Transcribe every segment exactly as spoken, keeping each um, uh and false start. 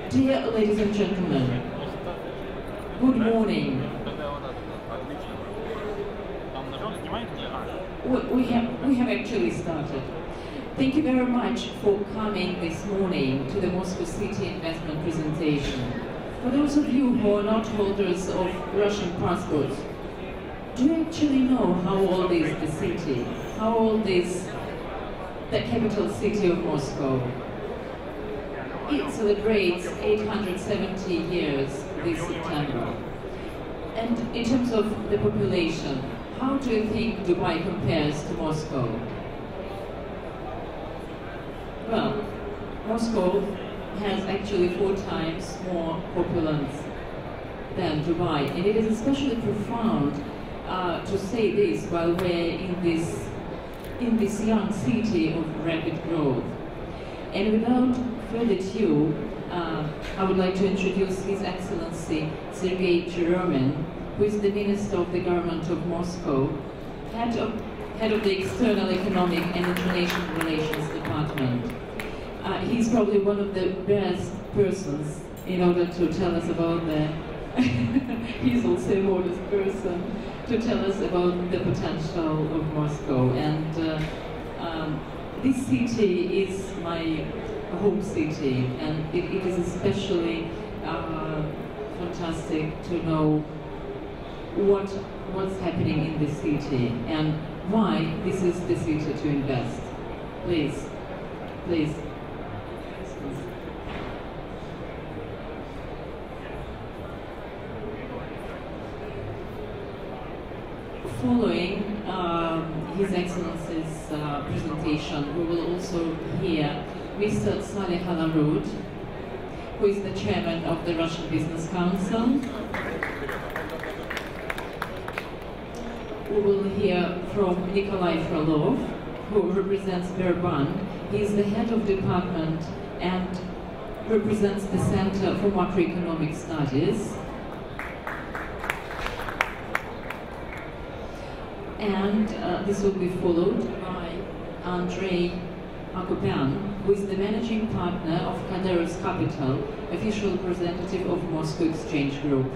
Dear ladies and gentlemen, good morning. We, we, have, we have actually started. Thank you very much for coming this morning to the Moscow City investment presentation. For those of you who are not holders of Russian passports, do you actually know how old is the city? How old is the capital city of Moscow? It celebrates eight hundred seventy years this September. And in terms of the population, how do you think Dubai compares to Moscow? Well, Moscow has actually four times more populace than Dubai, and it is especially profound uh, to say this while we're in this in this young city of rapid growth. And without further ado, uh, I would like to introduce His Excellency Sergei Cheremin, who is the Minister of the Government of Moscow, head of, head of the External Economic and International Relations Department. Uh, he's probably one of the best persons in order to tell us about the he's also a modest person to tell us about the potential of Moscow. And uh, um, this city is my home city, and it, it is especially uh, fantastic to know what what's happening in the city and why this is the city to invest. Please, please. Following um, His Excellency's uh, presentation, we will also hear Mister Saleh Al-Aroud, who is the chairman of the Russian Business Council. We will hear from Nikolai Frolov, who represents Verban. He is the head of department and represents the Center for Macroeconomic Studies. And uh, this will be followed by Andrei Akopian, who is the managing partner of Kaderos Capital, official representative of Moscow Exchange Group.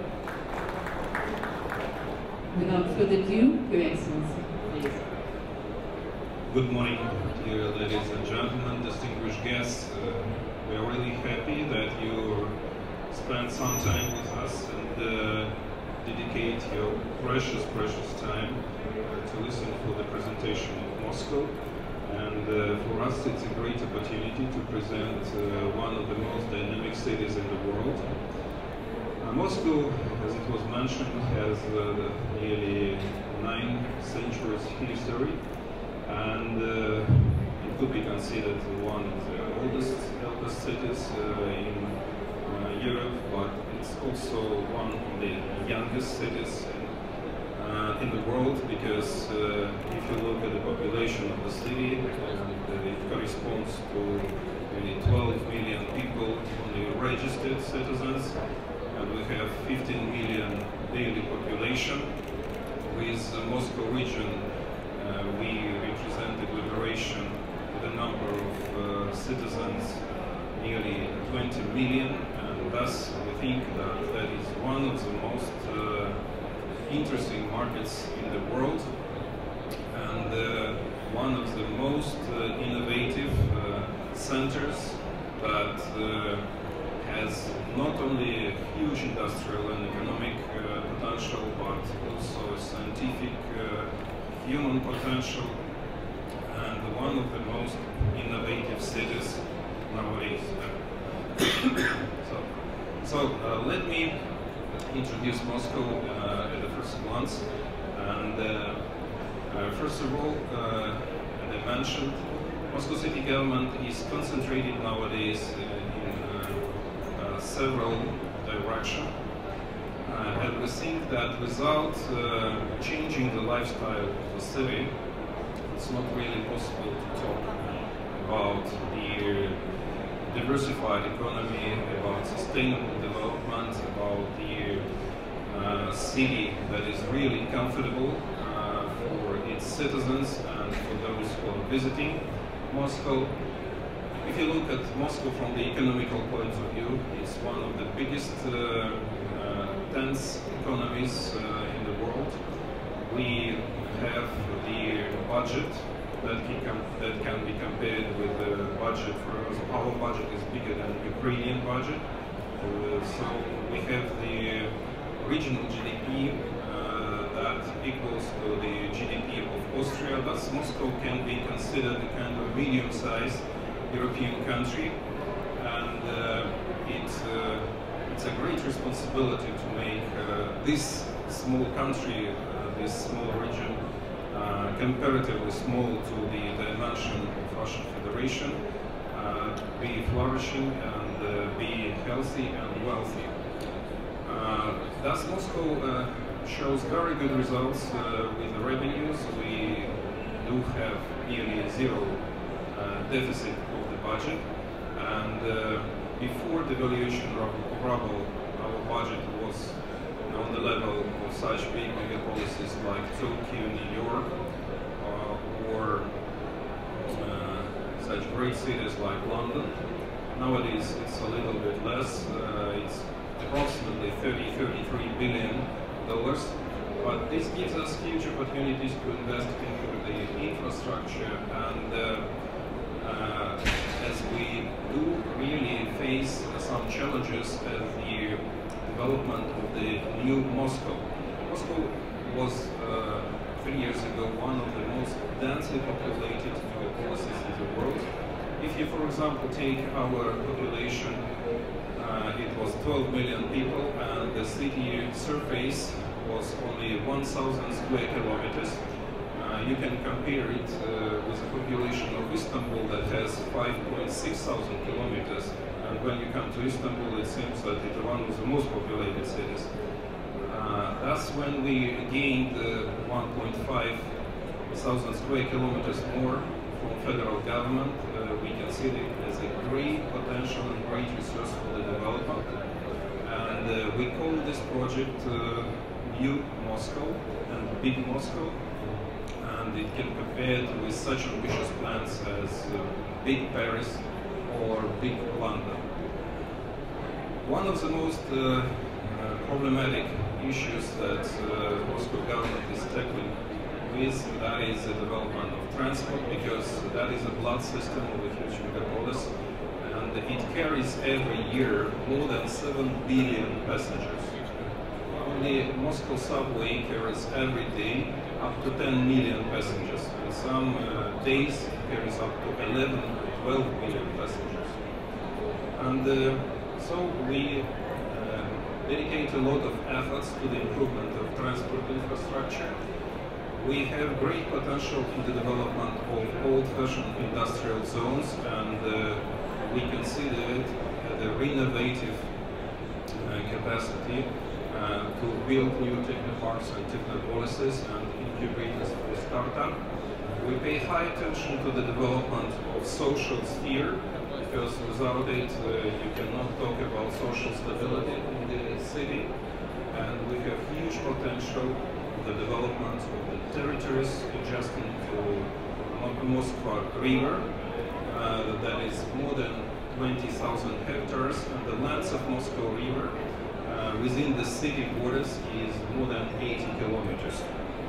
Without further ado, Your Excellency, please. Good morning, dear ladies and gentlemen, distinguished guests. Uh, we are really happy that you spent some time with us and uh, dedicate your precious, precious time uh, to listen for the presentation of Moscow. And uh, for us, it's a great opportunity to present uh, one of the most dynamic cities in the world. Uh, Moscow, as it was mentioned, has uh, nearly nine centuries history, and uh, it could be considered one of the oldest, eldest cities uh, in uh, Europe, but it's also one of the youngest cities uh, in the world, because uh, if you look at the population of the city, uh, it corresponds to nearly twelve million people, only registered citizens, and we have fifteen million daily population. With the Moscow region, uh, we represent agglomeration with a number of uh, citizens, nearly twenty million, and thus we think that that is one of the most uh, interesting markets in the world, and uh, one of the most uh, innovative uh, centers that uh, has not only a huge industrial and economic uh, potential, but also a scientific uh, human potential, and one of the most innovative cities nowadays. so so uh, let me introduce Moscow uh, at the first glance. And uh, uh, first of all, uh, as I mentioned, Moscow city government is concentrated nowadays uh, in uh, uh, several directions. Uh, and we think that without uh, changing the lifestyle of the city, it's not really possible to talk about the diversified economy, about sustainable development, about the uh, city that is really comfortable uh, for its citizens and for those who are visiting Moscow. If you look at Moscow from the economical point of view, largest uh, uh, dense economies uh, in the world. We have the budget that can, that can be compared with the budget for us. Our budget is bigger than the Ukrainian budget. Uh, so we have the regional G D P uh, that equals to the G D P of Austria. Thus, Moscow can be considered a kind of medium-sized European country, and uh, it's, uh, it's a great responsibility to make uh, this small country, uh, this small region, uh, comparatively small to the dimension of Russian Federation, uh, be flourishing and uh, be healthy and wealthy. Uh, thus, Moscow uh, shows very good results uh, with the revenues. We do have nearly zero uh, deficit of the budget, and uh, before the devaluation of ruble, our budget was on the level of such big megapolises like Tokyo, New York, uh, or uh, such great cities like London. Nowadays, it's a little bit less. Uh, it's approximately thirty, thirty-three billion dollars. But this gives us huge opportunities to invest into the infrastructure, and uh, uh, as we do really face some challenges as the development of the new Moscow. Moscow was uh, three years ago one of the most densely populated megapolises in the world. If you, for example, take our population, uh, it was twelve million people, and the city surface was only one thousand square kilometers. Uh, you can compare it uh, with the population of Istanbul that has five point six thousand kilometers. And when you come to Istanbul, it seems that it's one of the most populated cities. Uh, thus, when we gained uh, one point five thousand square kilometers more from federal government, uh, we consider it as a great potential and great resource for the development. And uh, we call this project uh, New Moscow and Big Moscow, and it can be compared with such ambitious plans as uh, Big Paris or Big London. One of the most uh, uh, problematic issues that uh, Moscow government is tackling with, that is the development of transport, because that is a blood system of a huge megapolis, and it carries every year more than seven billion passengers. Only Moscow subway carries every day up to ten million passengers, and some uh, days it carries up to eleven, twelve million passengers. And uh, so we uh, dedicate a lot of efforts to the improvement of transport infrastructure. We have great potential in the development of old-fashioned industrial zones, and uh, we consider it the renovative uh, capacity uh, to build new technoparks and technopolises and incubators for startup. We pay high attention to the development of social sphere, because without it uh, you cannot talk about social stability in the city. And we have huge potential in the development of the territories adjacent to Moskva River, uh, that is more than twenty thousand hectares, and the length of Moscow River uh, within the city borders is more than eighty kilometers.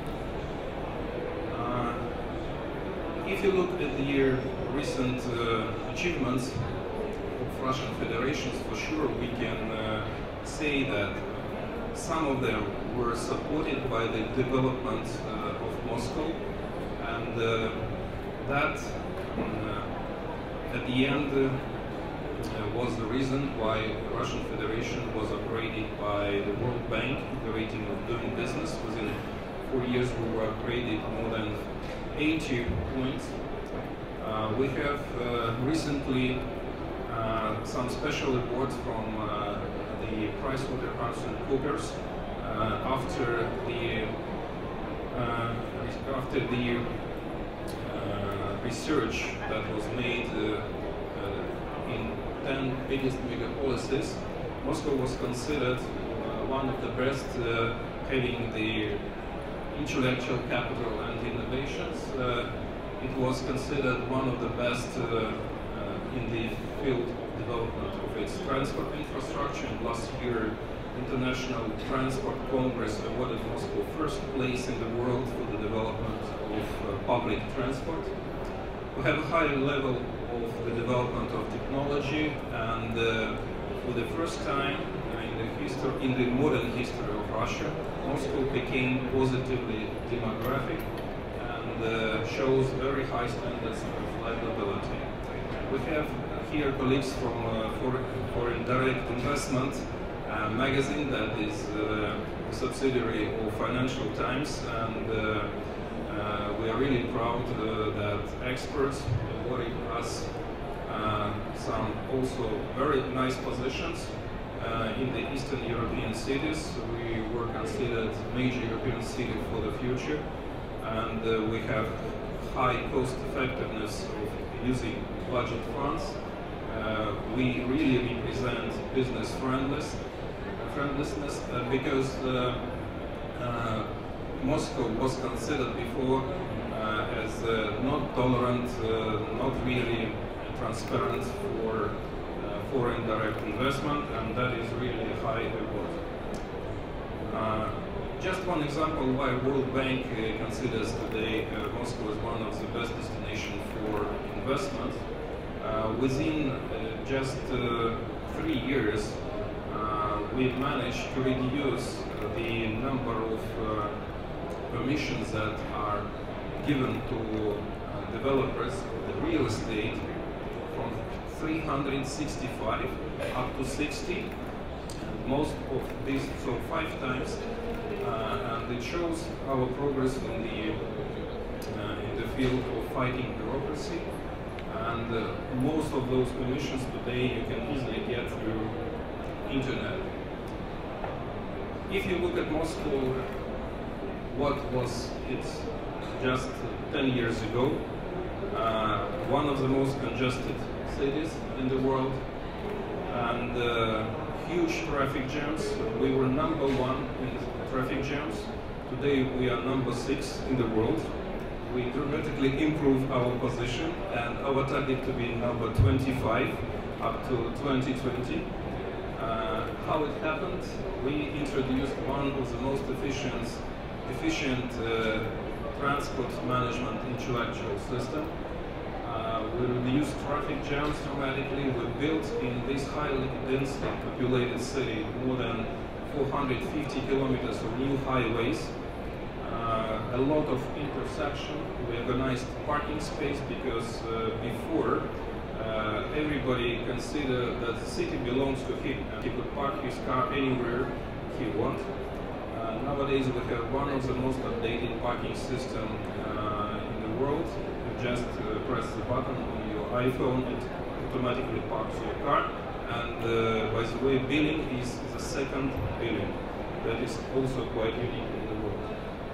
Uh, if you look at the recent uh, achievements of Russian federations, for sure we can uh, say that some of them were supported by the development uh, of Moscow, and uh, that uh, at the end uh, uh, was the reason why the Russian Federation was upgraded by the World Bank, the rating of doing business. Within four years we were upgraded more than eighty points. Uh, we have uh, recently uh, some special awards from uh, the PricewaterhouseCoopers uh, after the uh, after the uh, research that was made uh, uh, in ten biggest megapolises. Moscow was considered uh, one of the best, uh, having the intellectual capital and innovations. Uh, it was considered one of the best uh, uh, in the field of development of its transport infrastructure. And last year, International Transport Congress awarded Moscow first place in the world for the development of uh, public transport. We have a high level of the development of technology, and uh, for the first time in the history, in the modern history of Russia, Moscow became positively demographic and uh, shows very high standards of livability. We have here colleagues from uh, Foreign, Foreign Direct Investment uh, magazine that is uh, a subsidiary of Financial Times, and uh, uh, we are really proud uh, that experts awarded us uh, some also very nice positions uh, in the Eastern European cities. We were considered major European city for the future, and uh, we have high cost effectiveness of using budget funds. Uh, we really represent business friendless, friendlessness uh, because uh, uh, Moscow was considered before uh, as uh, not tolerant, uh, not really transparent for uh, foreign direct investment, and that is really a high reward. Uh, just one example why World Bank uh, considers today uh, Moscow as one of the best destinations for investment. Uh, within uh, just uh, three years, uh, we managed to reduce uh, the number of uh, permissions that are given to uh, developers of the real estate from three hundred sixty-five up to sixty. And most of these, so five times, uh, and it shows our progress in the uh, in the field of fighting bureaucracy. And uh, most of those permissions today you can easily get through internet. If you look at Moscow, what was it just ten years ago? Uh, one of the most congested cities in the world, and uh, huge traffic jams. We were number one in traffic jams. Today we are number six in the world. We dramatically improve our position, and our target to be number twenty-five up to twenty twenty. Uh, how it happened? We introduced one of the most efficient, efficient uh, transport management intellectual system. Uh, we reduced traffic jams dramatically. We built in this highly densely populated city more than four hundred fifty kilometers of new highways. Uh, a lot of intersection. We organized parking space because uh, before uh, everybody considered that the city belongs to him and he could park his car anywhere he wants. Uh, nowadays we have one of the most updated parking systems uh, in the world. You just uh, press the button on your iPhone, it automatically parks your car. And uh, by the way, billing is the second billing. That is also quite unique in the world.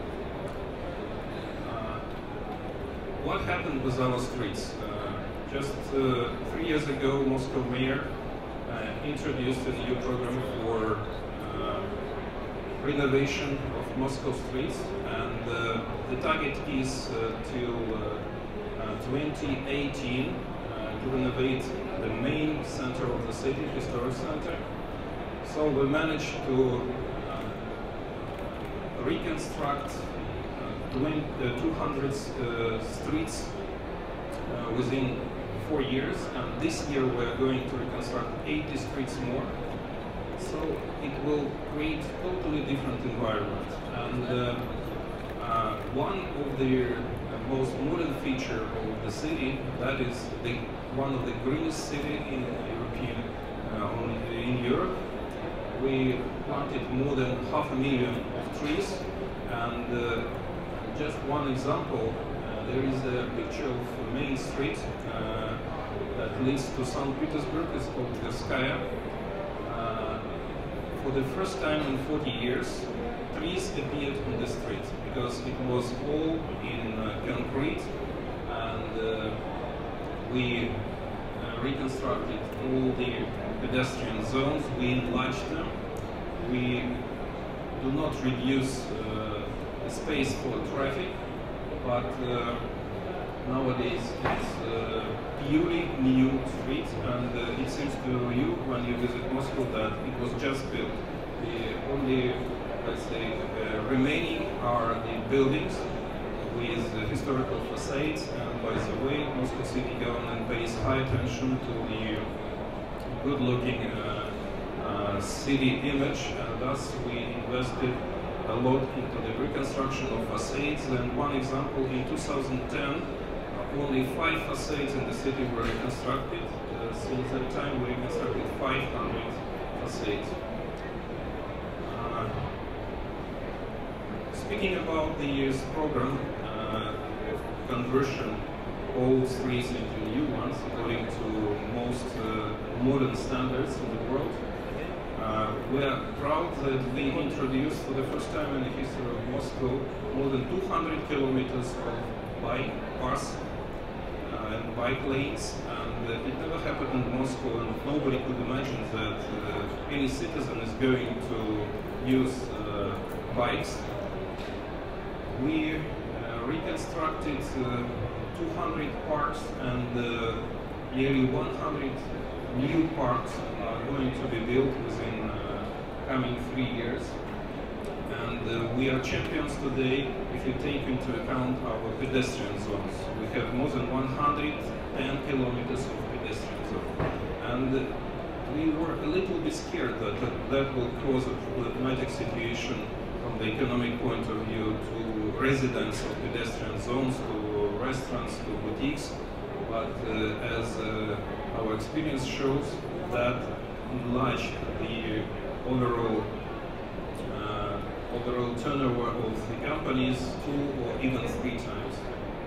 What happened with our streets? Uh, just uh, three years ago, Moscow mayor uh, introduced a new program for uh, renovation of Moscow streets, and uh, the target is uh, till uh, uh, twenty eighteen uh, to renovate the main center of the city, historic center. So we managed to uh, reconstruct two hundred uh, streets uh, within four years, and this year we are going to reconstruct eighty streets more. So it will create totally different environment. And uh, uh, one of the uh, most modern feature of the city, that is the one of the greenest city in European uh, on, in Europe. We planted more than half a million of trees, and uh, just one example, uh, there is a picture of the main street uh, that leads to Saint Petersburg. It's called Tverskaya. Uh, for the first time in forty years, trees appeared on the street because it was all in uh, concrete, and uh, we uh, reconstructed all the pedestrian zones, we enlarged them, we do not reduce uh, space for traffic, but uh, nowadays it's uh, purely new street, and uh, it seems to you when you visit Moscow that it was just built. The only, let's say, uh, remaining are the buildings with uh, historical facades, and by the way, Moscow city government pays high attention to the good-looking uh, uh, city image, and thus we invested a lot into the reconstruction of facades. And one example, in two thousand ten, only five facades in the city were reconstructed. Uh, since that time, we reconstructed five hundred facades. Uh, speaking about this program, uh, conversion old streets into new ones according to most uh, modern standards in the world. Uh, we are proud that we introduced for the first time in the history of Moscow more than two hundred kilometers of bike paths uh, and bike lanes, and uh, it never happened in Moscow, and nobody could imagine that uh, any citizen is going to use uh, bikes. We uh, reconstructed uh, two hundred parks, and uh, nearly one hundred new parks are going to be built within uh, coming three years. And uh, we are champions today if you take into account our pedestrian zones. We have more than one hundred ten kilometers of pedestrian zone. And uh, we were a little bit scared that that, that will cause a problematic situation from the economic point of view to residents of pedestrian zones, to restaurants, to boutiques. But uh, as uh, our experience shows, that enlarged the overall uh, overall turnover of the companies two or even three times.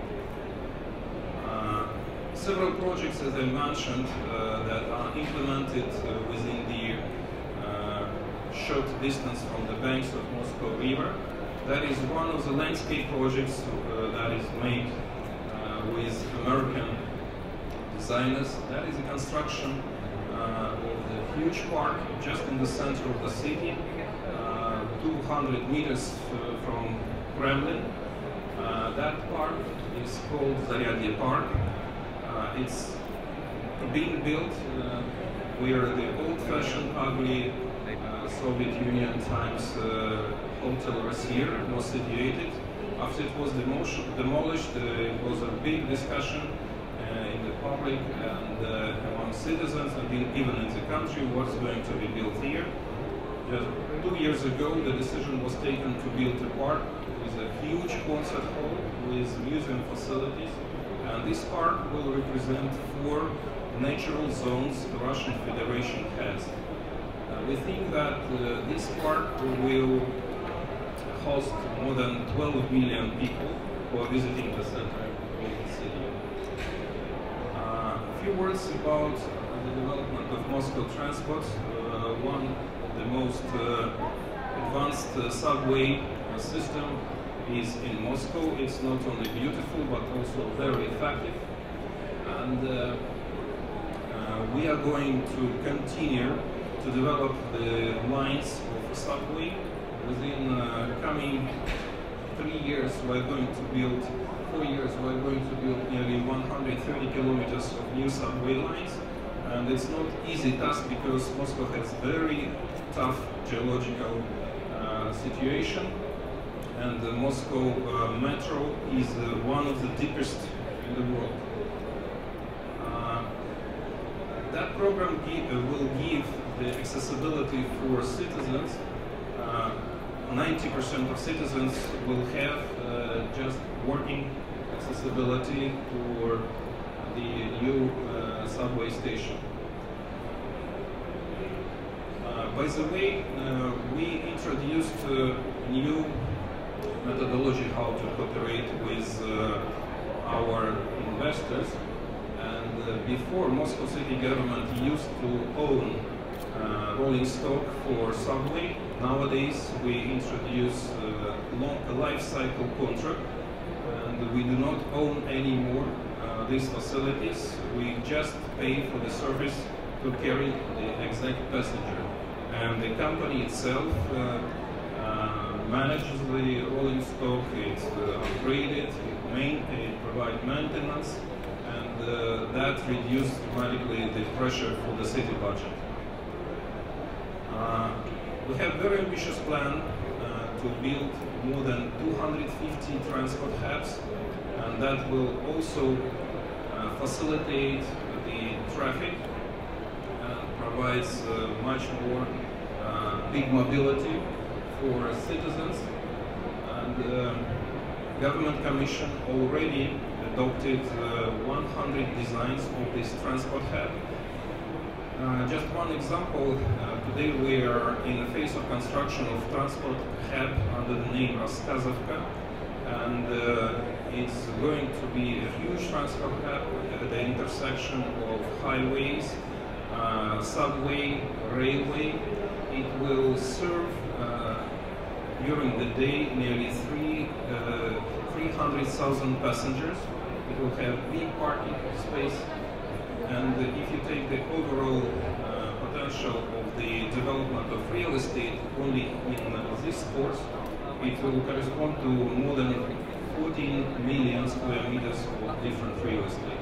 Uh, several projects, as I mentioned, uh, that are implemented uh, within the uh, short distance from the banks of Moscow River. That is one of the landscape projects uh, that is made uh, with American designers. That is the construction uh, of the huge park just in the center of the city, uh, two hundred meters uh, from Kremlin. Uh, that park is called Zaryadye Park. Uh, it's being built uh, where the old-fashioned, ugly uh, Soviet Union times uh, Hotel Rossier was situated. After it was demolished, uh, it was a big discussion uh, in the public and uh, among citizens, and even in the country, what's going to be built here. Just two years ago, the decision was taken to build a park with a huge concert hall with museum facilities, and this park will represent four natural zones the Russian Federation has. Uh, we think that uh, this park will host more than twelve million people who are visiting the center of the city. Uh, a few words about the development of Moscow transport. Uh, one of the most uh, advanced uh, subway uh, system is in Moscow. It's not only beautiful but also very effective. And uh, uh, we are going to continue to develop the lines of the subway. Within uh, coming three years, we're going to build, four years, we're going to build nearly one hundred thirty kilometers of new subway lines. And it's not easy task because Moscow has very tough geological uh, situation. And the Moscow uh, metro is uh, one of the deepest in the world. Uh, that program give, uh, will give the accessibility for citizens. ninety percent of citizens will have uh, just working accessibility for the new uh, subway station. Uh, by the way, uh, we introduced a new methodology how to cooperate with uh, our investors. And uh, before, Moscow city government used to own uh, rolling stock for subway. Nowadays, we introduce uh, long, a life cycle contract, and we do not own anymore uh, these facilities. We just pay for the service to carry the exact passenger. And the company itself uh, uh, manages the rolling stock, it uh, upgrades it, it, main, it provides maintenance, and uh, that reduces dramatically the pressure for the city budget. Uh, we have a very ambitious plan uh, to build more than two hundred fifty transport hubs, and that will also uh, facilitate the traffic and provides uh, much more uh, big mobility for citizens. And uh, Government Commission already adopted uh, one hundred designs of this transport hub. Uh, just one example, uh, today we are in the phase of construction of transport hub under the name Raskazovka, and uh, it's going to be a huge transport hub at the intersection of highways, uh, subway, railway. It will serve uh, during the day nearly three, uh, three hundred thousand passengers. It will have big parking space. And if you take the overall uh, potential of the development of real estate only in uh, this port, it will correspond to more than fourteen million square meters of different real estate.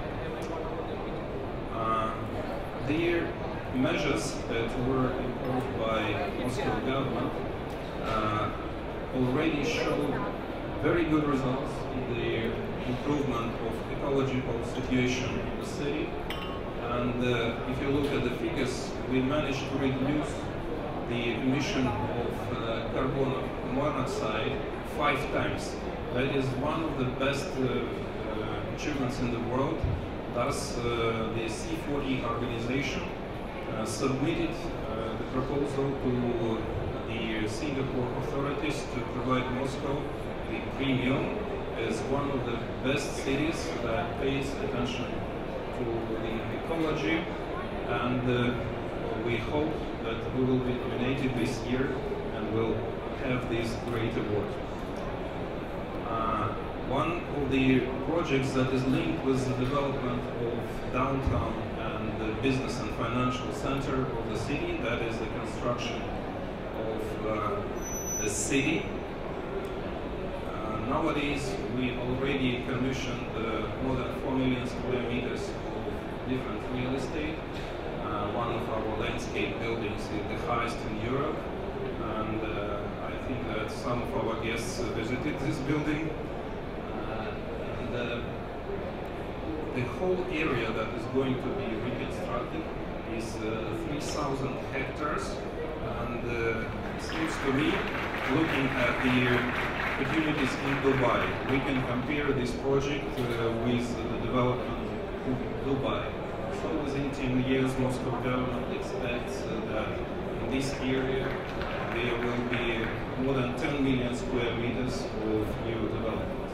Uh, the measures that were imposed by Moscow government uh, already showed very good results in the improvement of ecological situation in the city. And uh, if you look at the figures, we managed to reduce the emission of uh, carbon monoxide five times. That is one of the best uh, uh, achievements in the world. Thus, uh, the C forty organization uh, submitted uh, the proposal to the Singapore authorities to provide Moscow the premium as one of the best cities that pays attention to the ecology, and uh, we hope that we will be nominated this year and will have this great award. Uh, one of the projects that is linked with the development of downtown and the business and financial center of the city, that is the construction of uh, the city. Uh, nowadays, we already commissioned uh, more than four million square meters of different real estate. Uh, one of our landscape buildings is the highest in Europe, and uh, I think that some of our guests visited this building. Uh, and uh, the whole area that is going to be reconstructed is uh, three thousand hectares, and uh, it seems to me, looking at the opportunities in Dubai, we can compare this project uh, with the development in Dubai. So within ten years, Moscow government expects uh, that in this area there will be more than ten million square meters of new development.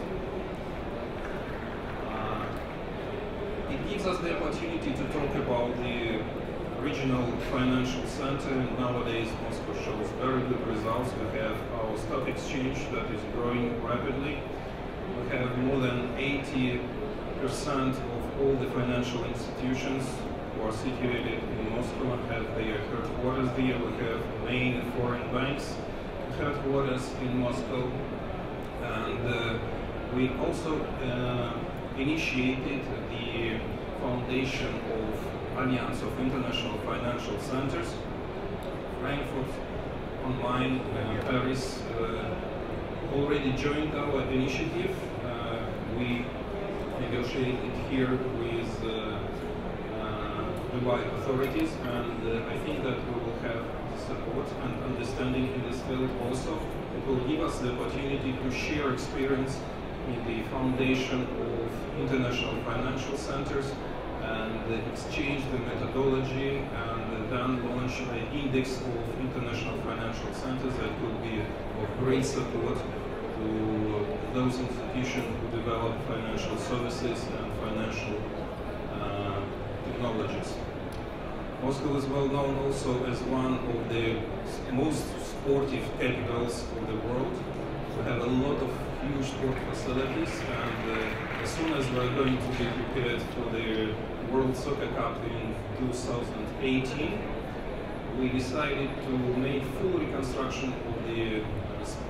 Uh, it gives us the opportunity to talk about the regional financial center. Nowadays, Moscow shows very good results. We have our stock exchange that is growing rapidly. We have more than eighty percent of all the financial institutions who are situated in Moscow and have their headquarters there. We have main foreign banks headquarters in Moscow. And uh, we also uh, initiated the foundation of Alliance of International Financial Centers, Frankfurt, online, uh, Paris uh, already joined our initiative. Uh, we negotiated here with uh, uh, Dubai authorities, and uh, I think that we will have support and understanding in this field also. It will give us the opportunity to share experience in the foundation of international financial centers, and exchange the methodology, and then launch the index of international financial centers that could be of great support to those institutions who develop financial services and financial uh, technologies. Moscow is well known also as one of the most sportive capitals of the world. We have a lot of huge sport facilities, and uh, as soon as we are going to be prepared for the World Soccer Cup in two thousand eighteen, we decided to make full reconstruction of the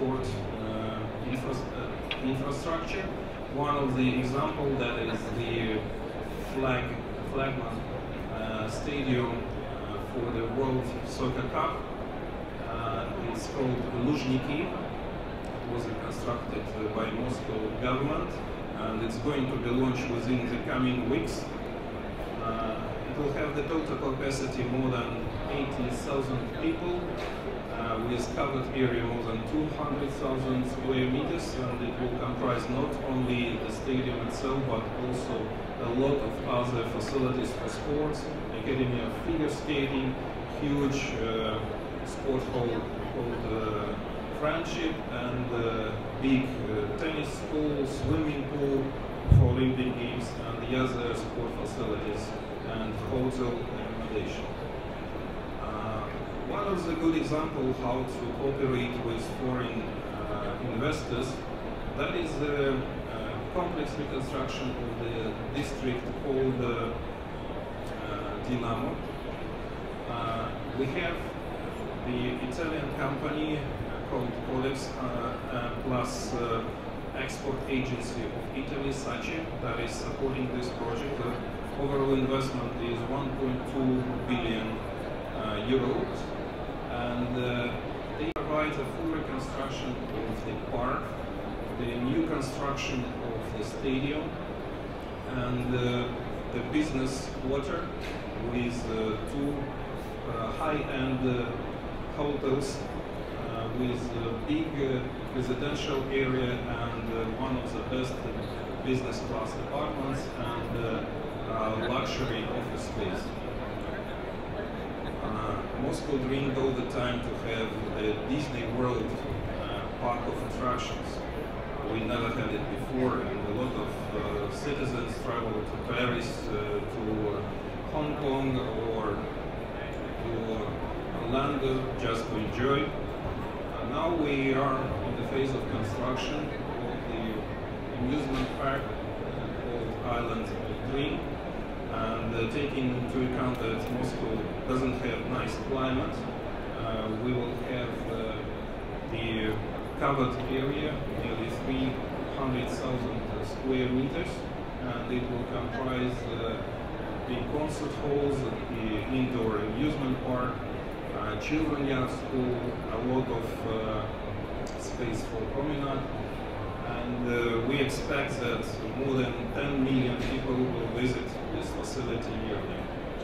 sport uh, infra uh, infrastructure. One of the examples that is the flag flagman uh, stadium uh, for the World Soccer Cup. Uh, it's called Luzhniki. It was constructed uh, by Moscow government, and it's going to be launched within the coming weeks. Uh, it will have the total capacity more than eighty thousand people, uh, with covered area more than two hundred thousand square meters, and it will comprise not only the stadium itself, but also a lot of other facilities for sports, academy of figure skating, huge uh, sport hall called uh, Friendship, and uh, big uh, tennis school, swimming pool for Olympic Games, and the other sport facilities, and hotel accommodation. Uh, one of the good examples how to cooperate with foreign uh, investors, that is the uh, complex reconstruction of the district called uh, uh, Dinamo. Uh, we have the Italian company called Codex uh, uh, plus uh, export agency of Italy, Sace, that is supporting this project. The overall investment is one point two billion uh, euros, and uh, they provide a full reconstruction of the park, the new construction of the stadium, and uh, the business quarter with uh, two uh, high-end uh, hotels uh, with a big uh, residential area and uh, one of the best business class apartments and uh, uh, luxury office space. Uh, Moscow dreamed all the time to have the Disney World uh, park of attractions. We never had it before, and a lot of uh, citizens travel to Paris, uh, to Hong Kong, or to Orlando just to enjoy. Uh, now we are in the phase of construction of the amusement park uh, called Island of Dream, and uh, taking into account that Moscow doesn't have nice climate, uh, we will have uh, the covered area, nearly three hundred thousand square meters, and it will comprise uh, the concert halls, the indoor amusement park, uh, children's yard school, a lot of uh, space for promenade, and uh, we expect that more than ten million people will visit this facility yearly.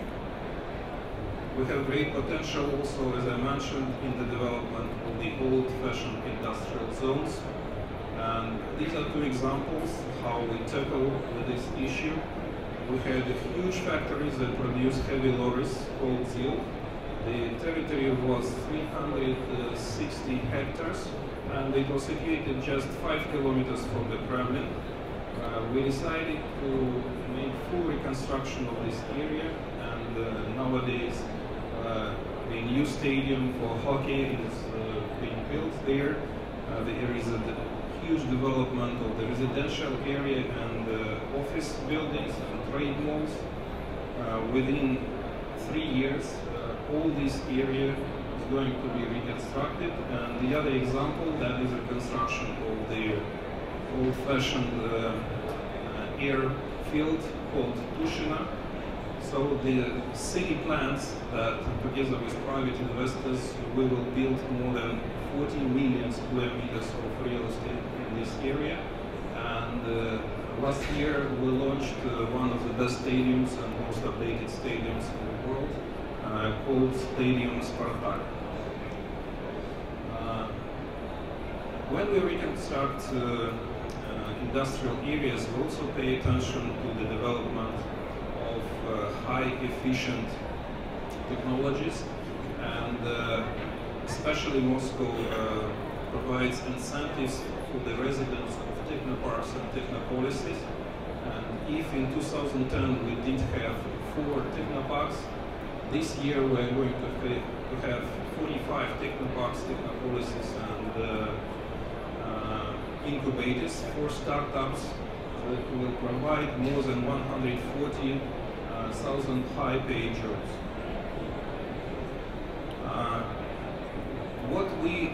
We have great potential also, as I mentioned, in the development of the old-fashioned industrial zones. And these are two examples how we tackle this issue. We had huge factories that produce heavy lorries called ZIL. The territory was three hundred sixty hectares, and it was situated just five kilometers from the Kremlin. Uh, we decided to make full reconstruction of this area, and uh, nowadays uh, the new stadium for hockey is uh, being built there. Uh, there is a huge development of the residential area and uh, office buildings and trade malls. Uh, within three years, uh, all this area is going to be reconstructed. And the other example, that is the construction of the old-fashioned uh, uh, airfield called Tushina. So the city plans that, together with private investors, we will build more than forty million square meters of real estate in this area. And uh, last year we launched uh, one of the best stadiums and most updated stadiums in the world, uh, called Stadium Spartak. Uh, when we reconstruct uh, uh, industrial areas, we also pay attention to the development of uh, high efficient technologies, and uh, especially Moscow uh, provides incentives for the residents of technoparks and technopolises. And if in two thousand ten we did have four technoparks, this year we are going to, to have forty-five technoparks, technopolises, and uh, uh, incubators for startups that will provide more than one hundred forty thousand high-paid jobs. Uh, what we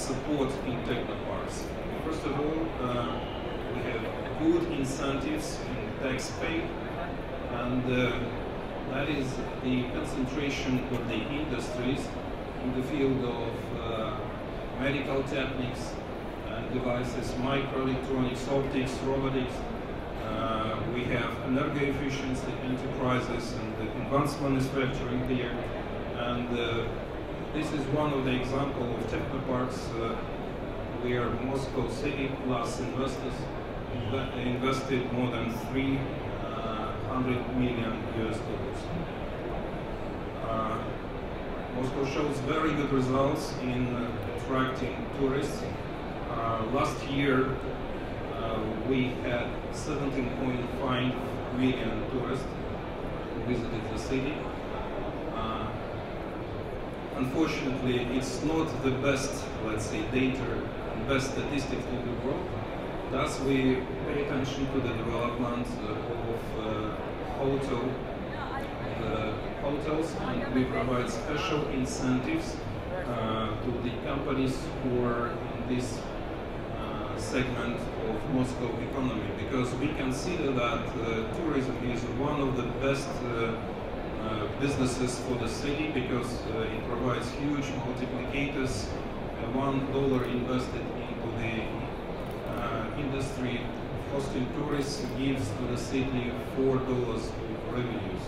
support in technoparks. First of all, uh, we have good incentives in tax pay, and uh, that is the concentration of the industries in the field of uh, medical techniques and devices, microelectronics, optics, robotics. Uh, we have energy efficiency enterprises and advanced manufacturing here. And uh, this is one of the examples of technoparks uh, where Moscow City plus investors invested more than three hundred million U S dollars. Uh, Moscow shows very good results in uh, attracting tourists. Uh, last year, uh, we had seventeen point five million tourists who visited the city. Uh, unfortunately, it's not the best, let's say, data and best statistics in the world. Thus, we pay attention to the development of uh, hotel, uh, hotels, and we provide special incentives uh, to the companies who are in this uh, segment of Moscow economy, because we consider that uh, tourism is one of the best uh, uh, businesses for the city, because uh, it provides huge multiplicators. Uh, one dollar invested into the uh, industry of hosting tourists gives to the city four dollars of revenues.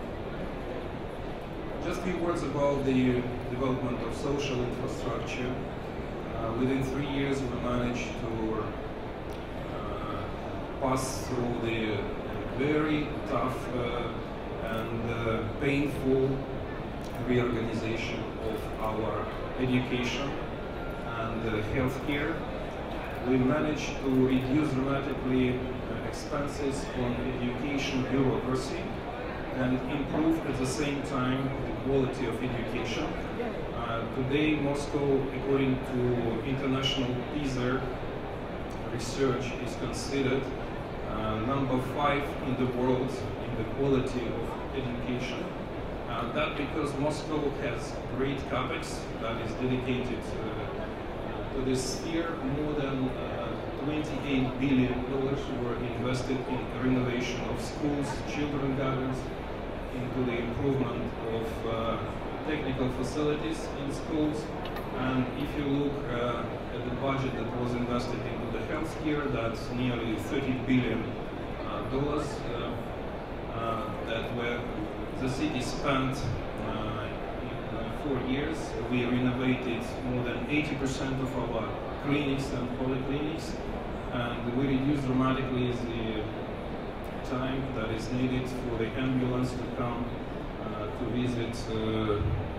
Just a few words about the development of social infrastructure. Uh, within three years, we managed to uh, pass through the very tough uh, and uh, painful reorganization of our education and uh, healthcare. We managed to reduce dramatically uh, expenses on education bureaucracy and improve at the same time the quality of education. Uh, today, Moscow, according to international PISA research, is considered uh, number five in the world in the quality of education. Uh, that because Moscow has great capex that is dedicated uh, to this sphere. More than uh, twenty-eight billion dollars were invested in renovation of schools, children gardens, into the improvement of uh, technical facilities in schools. And if you look uh, at the budget that was invested into the healthcare, that's nearly thirty billion dollars uh, uh, that were the city spent uh, in uh, four years. We renovated more than eighty percent of our clinics and polyclinics, and we reduced dramatically the time that is needed for the ambulance to come uh, to visit uh,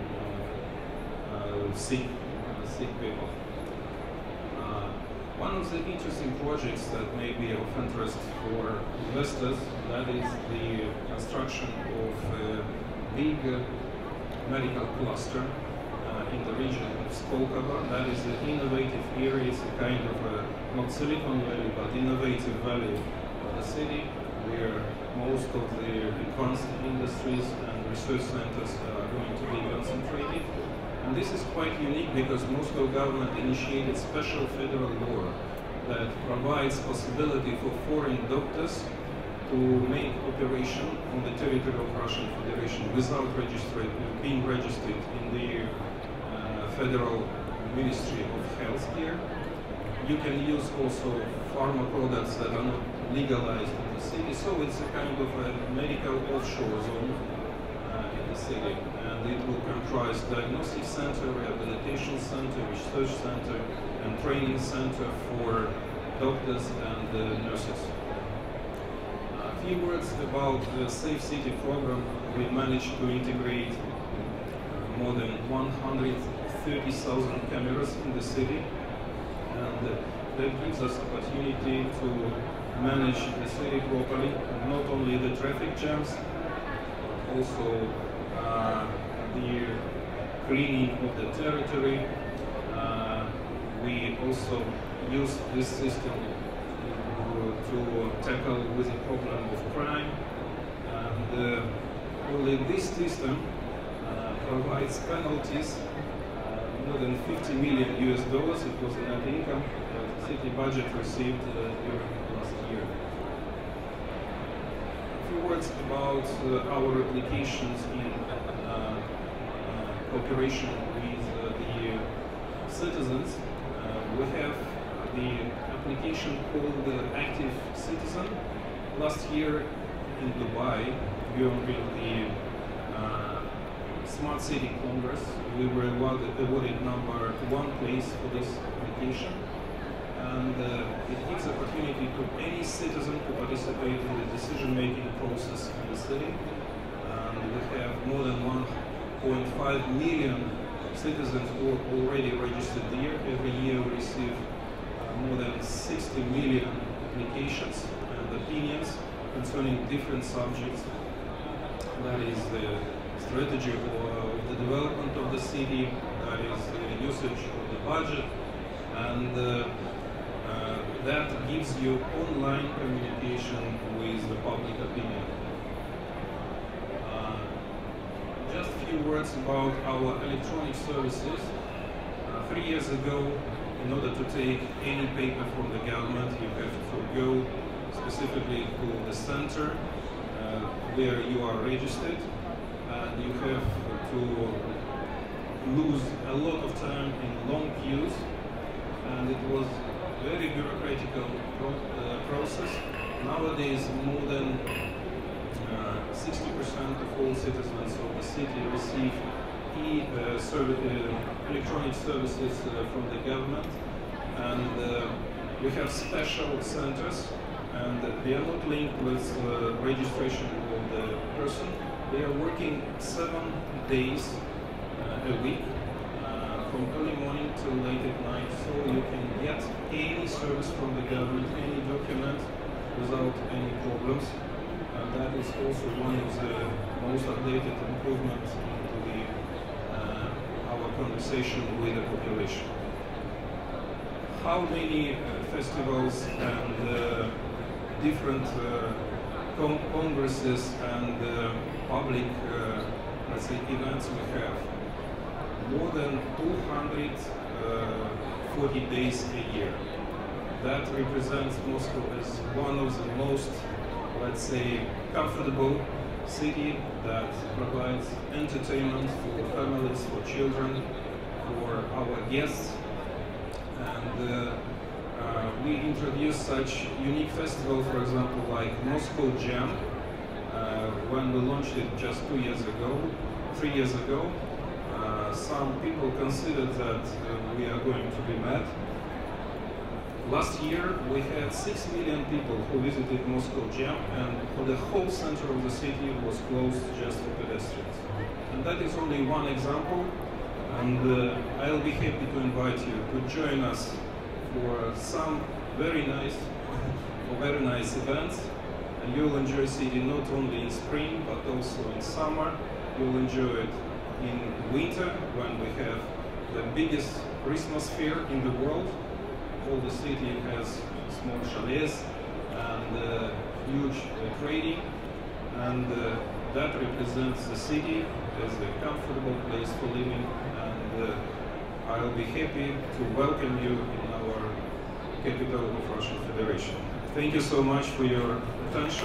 uh, sick, uh, sick people. Uh, one of the interesting projects that may be of interest for investors, that is the construction of a big uh, medical cluster uh, in the region of Skolkovo. That is an innovative area. It's a kind of a, not Silicon Valley, but innovative valley of the city, where most of the advanced industries and research centers are going to be concentrated. And this is quite unique because Moscow government initiated special federal law that provides possibility for foreign doctors to make operation on the territory of Russian Federation without registry, being registered in the uh, Federal Ministry of Healthcare. You can use also pharma products that are not legalized in the city, so it's a kind of a medical offshore zone uh, in the city, and it will comprise diagnostic center, rehabilitation center, research center, and training center for doctors and uh, nurses. A few words about the Safe City program. We managed to integrate more than one hundred thirty thousand cameras in the city, and uh, that gives us opportunity to manage the city properly, and not only the traffic jams, but also uh, the cleaning of the territory. Uh, we also use this system to, to tackle with the problem of crime, and uh, only this system uh, provides penalties uh, more than fifty million U S dollars. It was a net income that the city budget received uh, during last year. A few words about uh, our applications in uh, uh, cooperation with uh, the citizens. Uh, we have the application called the Active Citizen. Last year in Dubai, during the uh, Smart City Congress, we were awarded, awarded number one place for this application, and uh, it gives opportunity to any citizen to participate in the decision-making process in the city. And we have more than one point five million citizens who are already registered there. Every year we receive uh, more than sixty million applications and opinions concerning different subjects. That is the strategy of the development of the city, that is the usage of the budget, and uh, uh, that gives you online communication with the public opinion. Uh, just a few words about our electronic services. Uh, three years ago, in order to take any paper from the government, you have to go specifically to the center uh, where you are registered, and you have to lose a lot of time in long queues, and it was a very bureaucratic pro uh, process. Nowadays, more than sixty percent uh, of all citizens of the city receive e uh, serv uh, electronic services uh, from the government, and uh, we have special centers, and they are not linked with uh, registration of the person. They are working seven days uh, a week, uh, from early morning till late at night, so you can get any service from the government, any document, without any problems. And that is also one of the most updated improvements into the, uh, our conversation with the population. How many uh, festivals and uh, different uh, con congresses and uh, public, uh, let's say, events we have? More than two hundred forty days a year. That represents Moscow as one of the most, let's say, comfortable city that provides entertainment for families, for children, for our guests. And uh, uh, we introduce such unique festivals, for example, like Moscow Jam, uh, when we launched it just two years ago, three years ago. Uh, some people considered that uh, we are going to be mad. Last year we had six million people who visited Moscow Jam, and for the whole center of the city was closed just for pedestrians. And that is only one example, and uh, I'll be happy to invite you to join us for some very nice, or very nice events. And you'll enjoy city not only in spring but also in summer. You'll enjoy it in winter when we have the biggest Christmas fair in the world. All the city has small chalets and uh, huge uh, trading, and uh, that represents the city as a comfortable place for living, and uh, I'll be happy to welcome you in our capital of Russian Federation. Thank you so much for your attention.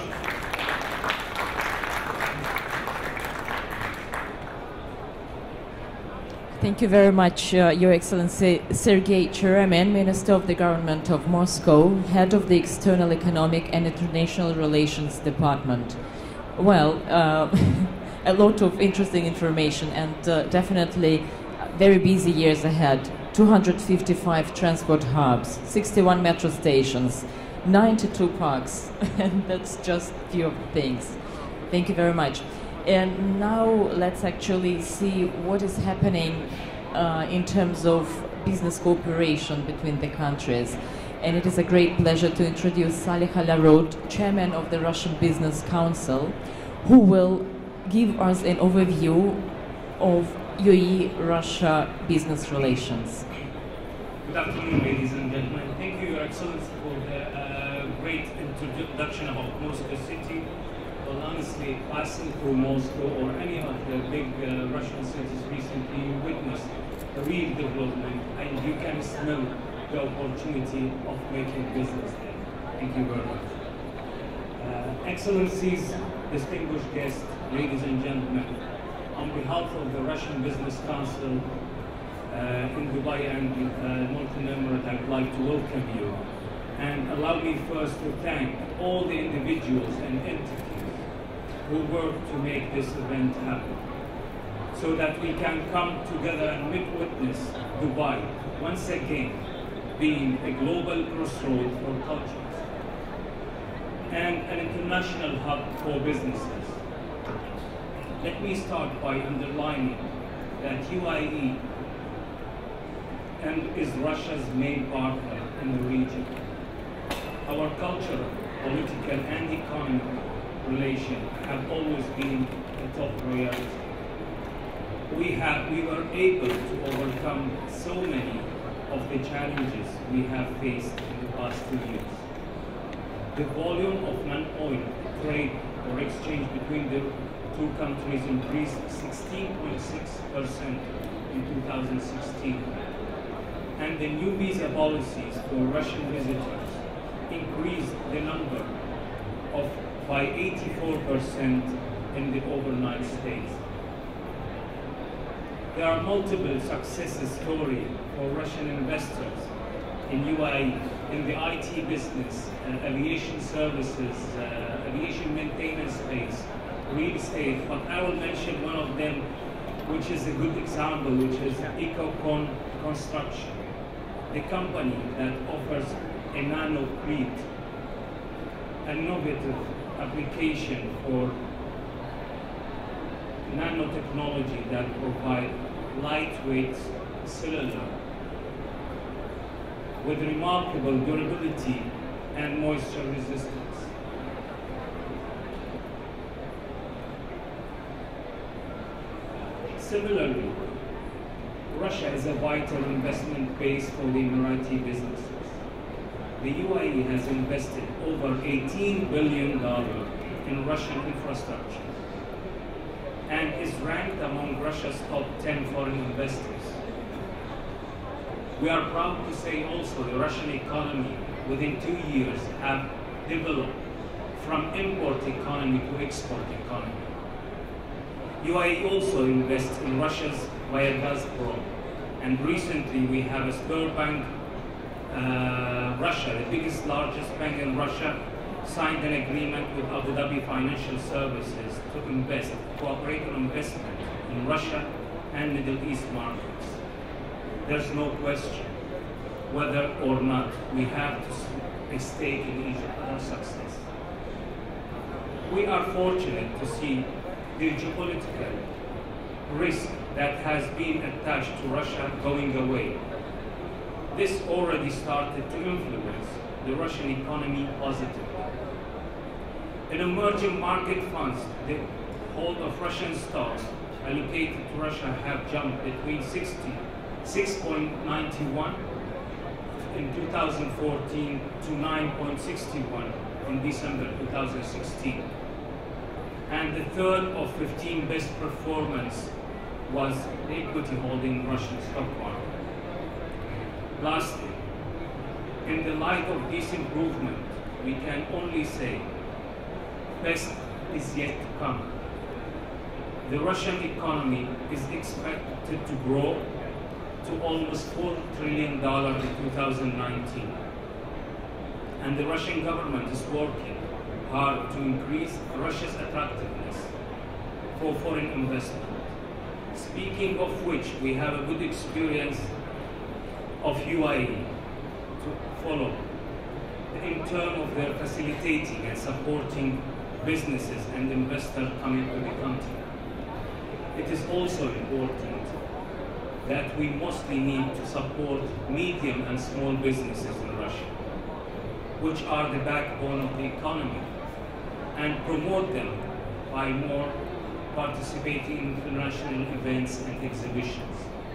Thank you very much, uh, Your Excellency Sergei Cheremin, Minister of the Government of Moscow, Head of the External Economic and International Relations Department. Well, uh, a lot of interesting information, and uh, definitely very busy years ahead. two hundred fifty-five transport hubs, sixty-one metro stations, ninety-two parks, and that's just a few of the things. Thank you very much. And now let's actually see what is happening uh, in terms of business cooperation between the countries. And it is a great pleasure to introduce Salih Alarod, Chairman of the Russian Business Council, who will give us an overview of U A E-Russia business relations. Good afternoon, ladies and gentlemen. Thank you, Your Excellency, for the uh, great introduction about Moscow City. Well, honestly, passing through Moscow or any of the big uh, Russian cities recently, you witnessed real development, and you can smell the opportunity of making business there. Thank you very much. Uh, Excellencies, distinguished guests, ladies and gentlemen, on behalf of the Russian Business Council uh, in Dubai and uh, Northern Emirate, I'd like to welcome you. And allow me first to thank all the individuals and entities who worked to make this event happen, so that we can come together and witness Dubai once again being a global crossroad for cultures and an international hub for businesses. Let me start by underlining that U A E and is Russia's main partner in the region. Our cultural, political, and economic relations have always been a top priority. We have, we were able to overcome so many of the challenges we have faced in the past two years. The volume of non-oil trade or exchange between the two countries increased sixteen point six percent in two thousand sixteen. And the new visa policies for Russian visitors increased the number of by eighty-four percent in the overnight stays. There are multiple success stories for Russian investors in U A E, in the I T business, uh, aviation services, uh, aviation maintenance space, real estate, but I will mention one of them, which is a good example, which is EcoCon Construction, the company that offers a nanocrete, an innovative application for nanotechnology that provide lightweight cellular with remarkable durability and moisture resistance. Similarly, Russia is a vital investment base for the Emirati businesses. The U A E has invested over eighteen billion dollars in Russian infrastructure and is ranked among Russia's top ten foreign investors. We are proud to say also the Russian economy within two years have developed from import economy to export economy. U A E also invests in Russia's via Gazprom, and recently we have a Sberbank uh, Russia, the biggest, largest bank in Russia, signed an agreement with Abu Dhabi Financial Services to invest, cooperate on investment in Russia and Middle East markets. There's no question whether or not we have to a stake in Egypt's success. We are fortunate to see the geopolitical risk that has been attached to Russia going away. This already started to influence the Russian economy positively. In emerging market funds, the hold of Russian stocks allocated to Russia have jumped between six point nine one in two thousand fourteen to nine point six one in December two thousand sixteen. And the third of fifteen best performance was the equity holding Russian stock market. Lastly, in the light of this improvement, we can only say best is yet to come. The Russian economy is expected to grow to almost four trillion dollars in two thousand nineteen. And the Russian government is working hard to increase Russia's attractiveness for foreign investment. Speaking of which, we have a good experience of U A E to follow in terms of their facilitating and supporting businesses and investors coming to the country. It is also important that we mostly need to support medium and small businesses in Russia, which are the backbone of the economy, and promote them by more participating in international events and exhibitions.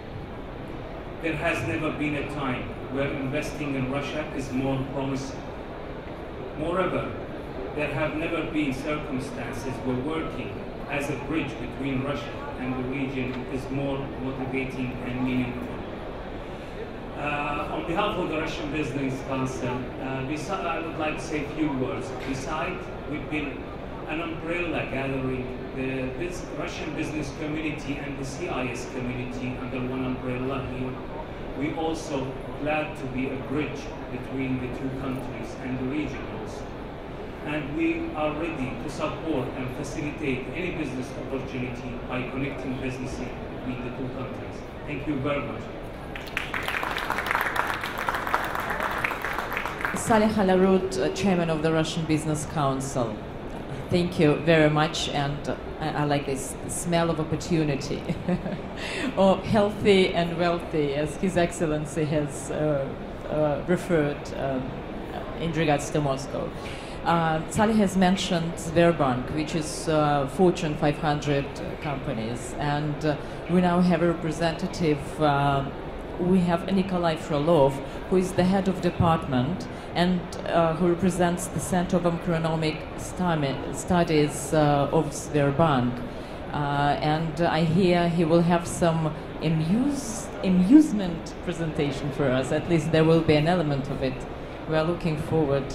There has never been a time where investing in Russia is more promising. Moreover, there have never been circumstances where working as a bridge between Russia and the region is more motivating and meaningful. Uh, on behalf of the Russian Business Council, uh, beside, I would like to say a few words. Besides, we've been an umbrella gathering the this Russian business community and the C I S community under one umbrella here. We also glad to be a bridge between the two countries and the region also. And we are ready to support and facilitate any business opportunity by connecting businesses between the two countries. Thank you very much. Salih Alarut, uh, Chairman of the Russian Business Council. Thank you very much, and uh, I, I like this smell of opportunity, or healthy and wealthy, as His Excellency has uh, uh, referred um, in regards to Moscow. Uh, Salih has mentioned Sberbank, which is uh, Fortune five hundred companies, and uh, we now have a representative. Uh, we have Nikolai Frolov, who is the head of department and uh, who represents the Center of Economic Studies uh, of Sberbank. Uh, and I hear he will have some amuse, amusement presentation for us. At least there will be an element of it. We are looking forward.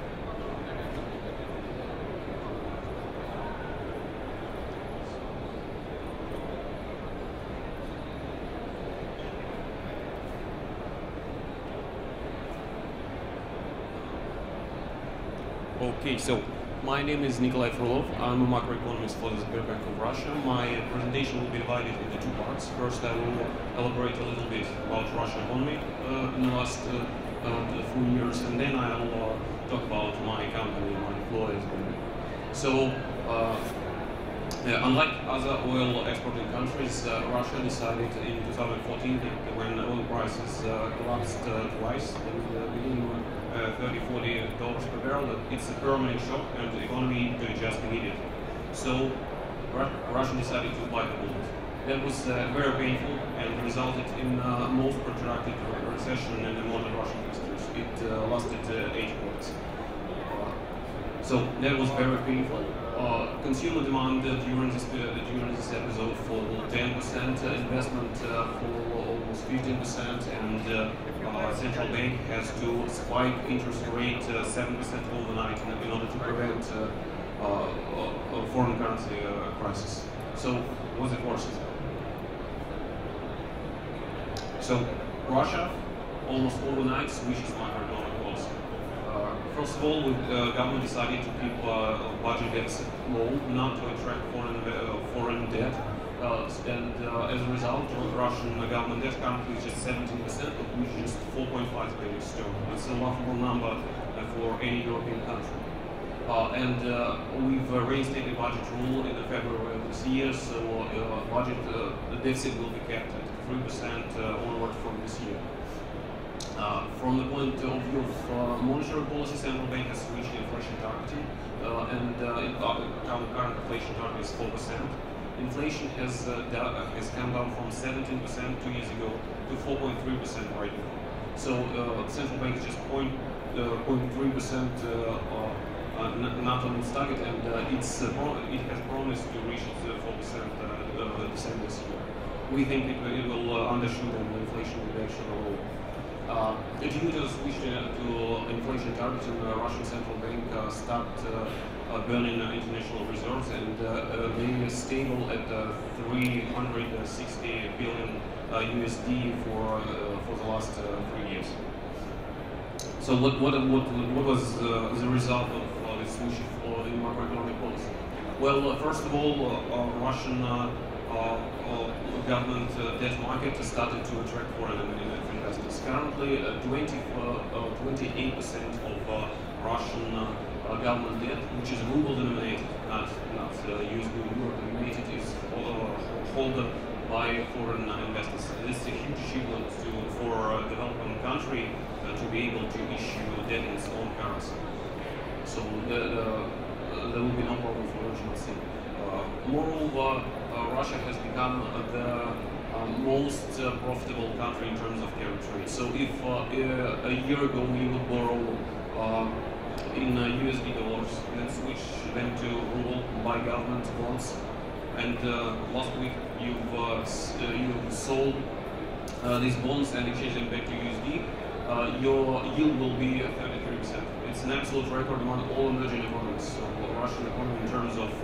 Okay, so my name is Nikolai Frolov. I'm a macroeconomist for the Sberbank of Russia. My presentation will be divided into two parts. First, I will elaborate a little bit about Russian economy uh, in the last uh, uh, few years, and then I'll uh, talk about my company, my employees. So, uh, yeah, unlike other oil exporting countries, uh, Russia decided in two thousand fourteen, when oil prices uh, collapsed uh, twice in the beginning of Uh, thirty, forty dollars per barrel, that it's a permanent shock and the economy to adjust immediately. So Ru Russia decided to bite the bullet. That was uh, very painful and resulted in uh, most protracted recession in the modern Russian history. It uh, lasted uh, eight months. Uh, so that was very painful. Uh, consumer demand uh, during this uh, during this episode for ten percent, uh, investment uh, for almost fifteen percent, and uh, uh, central bank has to spike interest rate uh, seven percent overnight in, in order to prevent uh, uh, a foreign currency uh, crisis. So was it worse? So Russia almost overnight switches macroeconomic policy. Uh, first of all, the uh, government decided to keep uh, budget deficit low, not to attract foreign uh, foreign debt, uh, and uh, as a result, Russian government debt currently is just seventeen percent, which is just four point five billion sterling. It's a laughable number uh, for any European country. Uh, and uh, we've uh, reinstated the budget rule in February of this year, so uh, budget uh, the deficit will be kept at three percent uh, onward from this year. Uh, from the point of view of uh, monetary policy, central bank has reached the inflation targeting, uh, and uh, it, uh, current inflation target is four percent. Inflation has uh, has come down from seventeen percent two years ago to four point three percent right now. So uh, central bank is just zero point three percent uh, uh, not on its target, and uh, it's uh, it has promised to reach its uh, four percent uh, uh, December this year. We think it, it will uh, undershoot an inflation reduction alone. Uh, due to the switch to, to inflation targets, and the uh, Russian central bank uh, start uh, uh, burning uh, international reserves, and uh, uh, they are stable at uh, three hundred sixty billion uh, U S D for uh, for the last uh, three years. So what what what what was uh, the result of uh, the switch for the macroeconomic policy? Well, uh, first of all, uh, uh, Russian uh, uh, uh, government uh, debt market started to attract foreign investors. Currently, twenty-eight percent uh, of uh, Russian uh, uh, government debt, which is ruble denominated, not not uh, U S D euro denominated, is uh, held by foreign investors. This is a huge achievement to, for a developing country uh, to be able to issue debt in its own currency. So the, the, uh, there will be no problem for regional city. Uh, moreover, uh, Russia has become uh, the uh, most uh, profitable country in terms of territory. So if uh, uh, a year ago we would borrow uh, in uh, U S D dollars, then switch them to ruble, buy government bonds, and last week you've you sold these bonds and exchanged them back to U S D, your yield will be thirty-three percent. It's an absolute record among all emerging economies. So the Russian economy, in terms of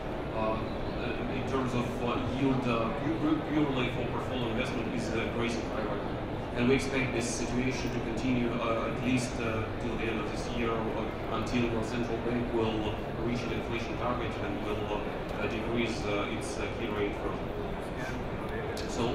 in terms of yield purely for portfolio investment, is crazy high right now. And we expect this situation to continue uh, at least uh, till the end of this year, uh, until the central bank will reach the inflation target and will uh, decrease uh, its uh, key rate further. So,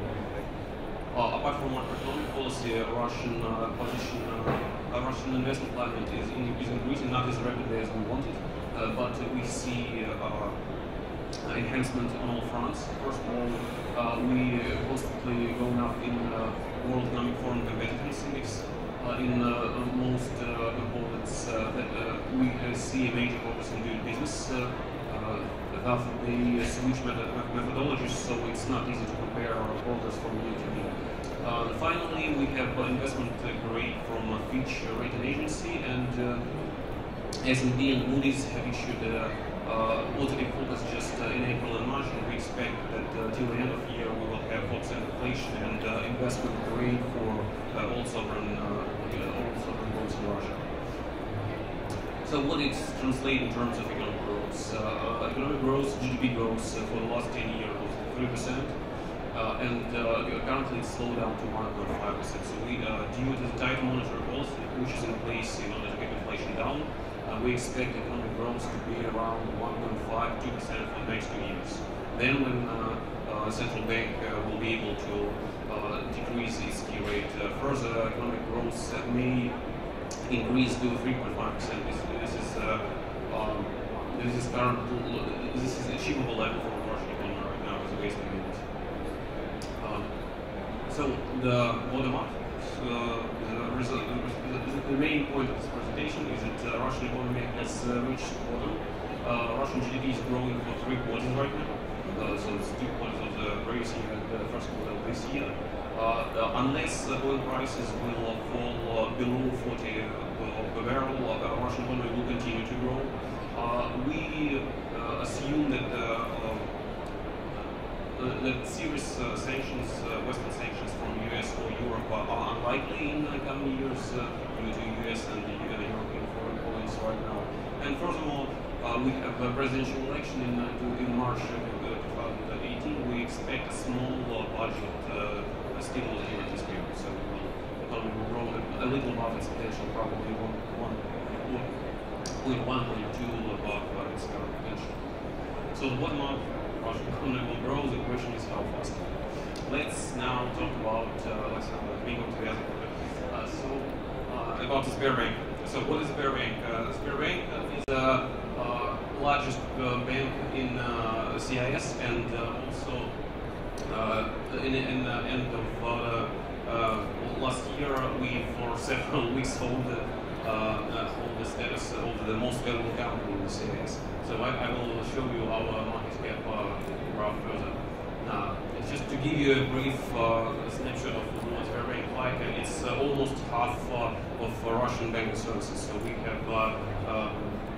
uh, apart from macroeconomic policy, uh, Russian uh, position, uh, uh, Russian investment climate is, in, is increasing not as rapidly as we wanted, uh, but uh, we see uh, enhancement on all fronts. First of all, uh, we constantly going up in uh, World Economic Forum Competitiveness Index. Uh, in uh, most uh, components, uh, that uh, we uh, see a major progress in doing business. Uh, uh, Thus, they switch method methodologies, so it's not easy to compare our progress from year to year. Uh, finally, we have uh, investment grade from uh, Fitch rating agency, and uh, S and P and Moody's have issued a uh, positive focus just uh, in April and March, and we expect that uh, till the end of the year we will have four percent inflation and uh, investment grade for uh, all sovereign uh, all sovereign bonds in Russia. So what it translates in terms of economic growth? Uh, economic growth, G D P growth uh, for the last ten years was three percent, uh, and uh, currently it's slowed down to one point five percent. So we, uh, due to the tight monetary policy, which is in place in order to get inflation down, Uh, we expect economic growth to be around one point five to two percent for the next two years. Then when uh, uh, central bank uh, will be able to uh, decrease its key rate uh, further, economic growth uh, may increase to three point five percent. This, this is uh, um, this is current, this is achievable level for the Russian economy right now as a basic unit. Um, so the bottom up. Uh, the, result, the, the main point of this presentation is that the uh, Russian economy has uh, reached bottom. Uh, Russian G D P is growing for three quarters right now, uh, so it's two quarters of the previous year and the first quarter of this year. Uh, uh, unless uh, oil prices will uh, fall uh, below forty uh, per barrel, uh, the Russian economy will continue to grow. Uh, we uh, assume that uh, uh, that serious uh, sanctions, uh, Western sanctions from U S or Europe are, are unlikely in the coming years uh, due to U S and the uh, European foreign policy right now. And furthermore, uh, we have a presidential election in, uh, in March uh, twenty eighteen. We expect a small uh, budget uh, stimulus during this period, so the economy will grow a little above its potential, probably one point one, point two above uh, its current potential. So the bottom up, Russian economy will grow. The question is how fast. Let's now talk about uh, let's uh, we go to the other topic. Uh, so uh, about the Sberbank. So what is Sberbank? Uh, Sberbank is the uh, largest uh, bank in uh, C I S, and uh, also uh, in, in the end of uh, uh, last year we for several weeks hold the uh, hold the status of the most valuable company in the C I S. So I, I will show you our market cap uh, graph further. Uh, just to give you a brief uh, snapshot of what Sberbank like, uh, it's uh, almost half uh, of uh, Russian banking services. So we have uh, uh,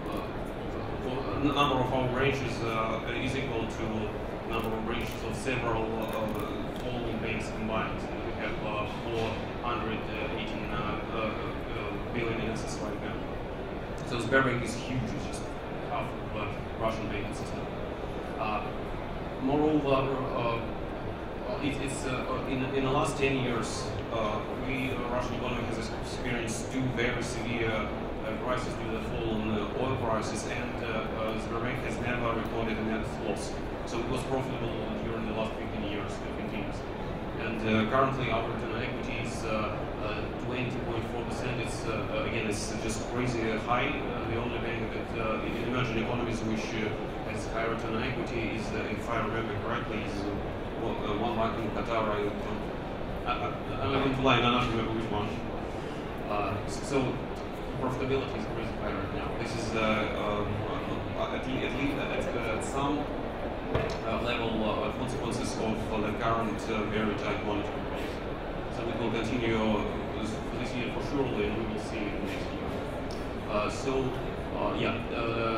uh, the number of our branches uh, is equal to number of branches of several uh, following banks combined. So we have uh, four hundred eighteen uh, uh, uh, billion in assets right now. So Sberbank is huge. It's just half of the Russian banking system. Uh, moreover, uh, it, it's uh, in, in the last ten years, uh, we, the Russian economy has experienced two very severe uh, crises due to the fall in uh, oil prices, and uh, uh, Sberbank has never recorded a net loss. So it was profitable during the last fifteen years continuously. And uh, currently our return on equity is twenty point four percent. It's uh, again, it's just crazy high. Uh, the only bank that uh, in emerging economies which uh, has high return on equity is, uh, if I remember correctly, is uh, one bank in Qatar. I don't, I, I'm going to lie, I don't remember which one. Uh, so profitability is crazy high right now. This is uh, um, at least at, least at, at some uh, level uh, consequences of uh, the current uh, very tight monetary policy. So it will continue this, this year for surely, and we will see it next year. Uh, so, uh, yeah, uh,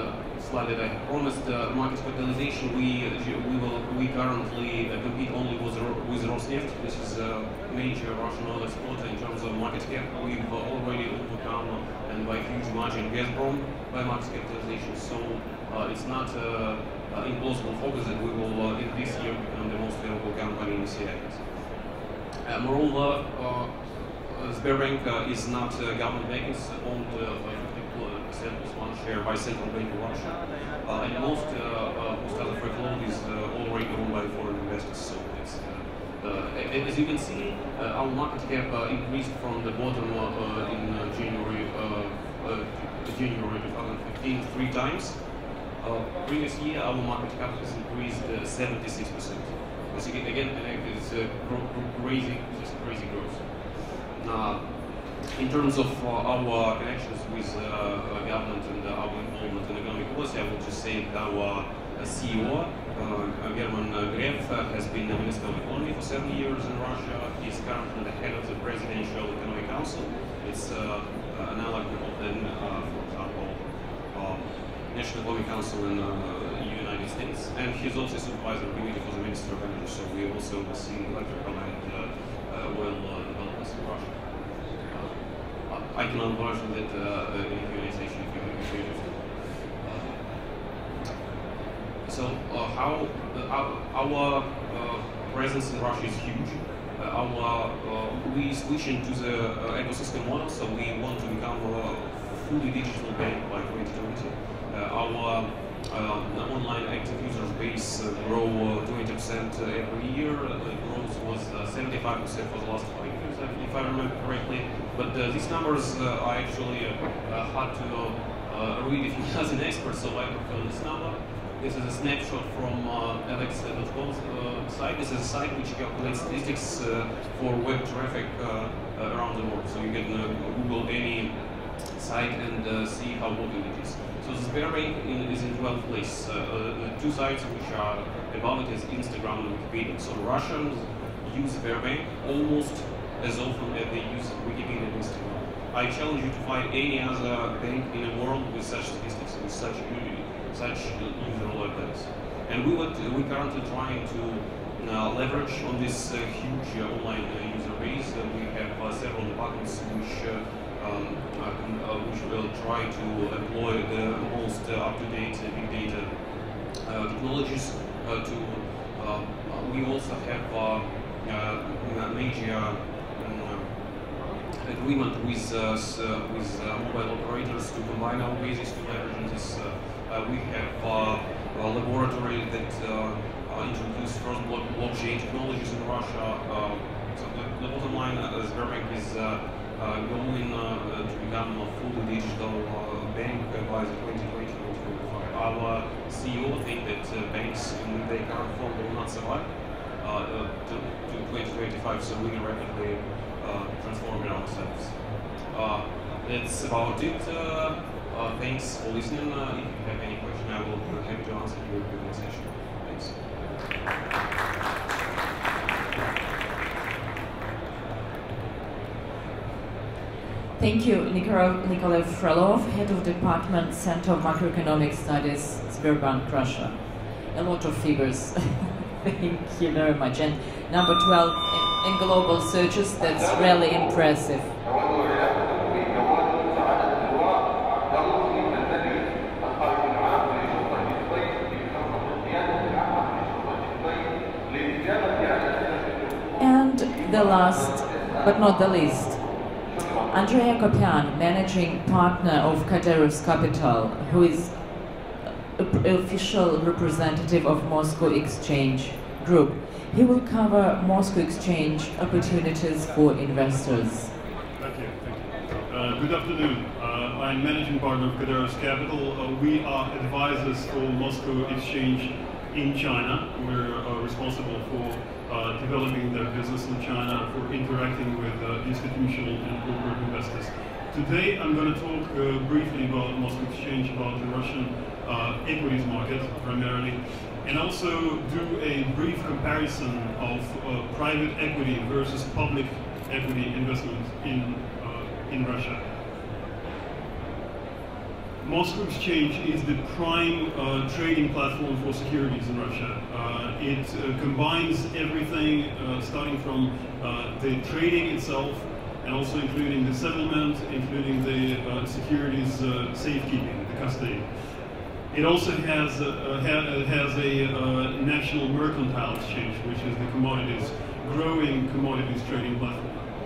slide that I promised, uh, market capitalization, we we will we currently uh, compete only with with Rosneft. This is a major Russian oil exporter in terms of market cap. We've already overcome and by huge margin Gazprom by market capitalization. So uh, it's not uh, uh, implausible focus that we will uh, in this year become the most valuable company in C I S. Uh, moreover, uh, Sberbank uh, is not uh, government bank. It's owned uh, by fifty percent plus one share by Central Bank of Russia, uh, and most uh, uh, most other free float is uh, already owned by foreign investors. So it's, uh, uh, as you can see, uh, our market cap uh, increased from the bottom uh, in uh, January uh, uh, January twenty fifteen three times. Uh, previous year, our market cap has increased uh, seventy-six percent. Again, it's uh, crazy, just crazy growth. Uh, in terms of uh, our connections with uh, uh, government and uh, our involvement in economic policy, I will just say that our uh, C E O, uh, German uh, Gref, uh, has been the Minister of Economy for seven years in Russia. He is currently the head of the Presidential Economic Council. It's uh, uh, an analog of the, uh, for example, uh, National Economic Council in uh, United States, and he's also supervisor committee for the Minister of Energy. So we also see electrical and uh, uh, oil uh, developments in Russia. Uh, I can enlarge that uh, in Q and A session if you're interested. Uh, so uh, how uh, our, our uh, presence in Russia is huge. Uh, our uh, we switch into the uh, ecosystem model, so we want to become a fully digital bank by twenty twenty. Uh, our uh, online active users base uh, grow uh, twenty percent uh, every year. Uh, the growth was uh, seventy-five percent for the last five years, if I remember correctly. But uh, these numbers uh, are actually uh, uh, hard to uh, read if you're not an expert, so I prefer this number. This is a snapshot from uh, alex dot com uh, site. This is a site which calculates statistics uh, for web traffic uh, uh, around the world. So you can uh, Google any site and uh, see how working it is. So Sberbank is in twelfth place. Uh, uh, two sites which are above it is Instagram and Wikipedia. So Russians use Sberbank almost as often as they use Wikipedia and Instagram. I challenge you to find any other bank in the world with such statistics, with such such user like this. And we would we currently trying to uh, leverage on this uh, huge uh, online uh, user base. Uh, we have uh, several departments which. Uh, Um, uh, which will try to employ the most uh, up-to-date uh, big data uh, technologies. Uh, to uh, we also have uh, uh, a major um, agreement with uh, with uh, mobile operators to combine our bases to leverage this. Uh, uh, we have uh, a laboratory that uh, uh, introduced first block blockchain technologies in Russia. Uh, so the, the bottom line uh, as Sberbank is. Uh, Uh, going uh, to become a fully digital uh, bank uh, by the twenty twenty to twenty twenty-five. Our C E O think that uh, banks in their current form will not survive uh, uh, to, to twenty twenty-five, so we are rapidly uh, transforming ourselves. Uh, that's about it. Uh, uh, thanks for listening. Uh, if you have any question, I will be happy to answer your Q and A session. Thanks. Thank you, Nikolai Frelov, Head of Department, Center of Macroeconomic Studies, Sberbank, Russia. A lot of figures. Thank you very much. And number twelve in, in global searches, that's really impressive. And the last, but not the least, Andrei Akopyan, managing partner of Kaderov's Capital, who is an official representative of Moscow Exchange Group. He will cover Moscow Exchange opportunities for investors. Thank you. Thank you. Uh, good afternoon. Uh, I'm managing partner of Kaderov's Capital. Uh, we are advisors for Moscow Exchange in China. We're uh, responsible for Uh, developing their business in China, for interacting with uh, institutional and corporate investors. Today I'm going to talk uh, briefly about Moscow Exchange, about the Russian uh, equities market primarily, and also do a brief comparison of uh, private equity versus public equity investment in, uh, in Russia. Moscow Exchange is the prime uh, trading platform for securities in Russia. Uh, it uh, combines everything uh, starting from uh, the trading itself and also including the settlement, including the uh, securities uh, safekeeping, the custody. It also has, uh, ha has a uh, national mercantile exchange, which is the commodities, growing commodities trading platform.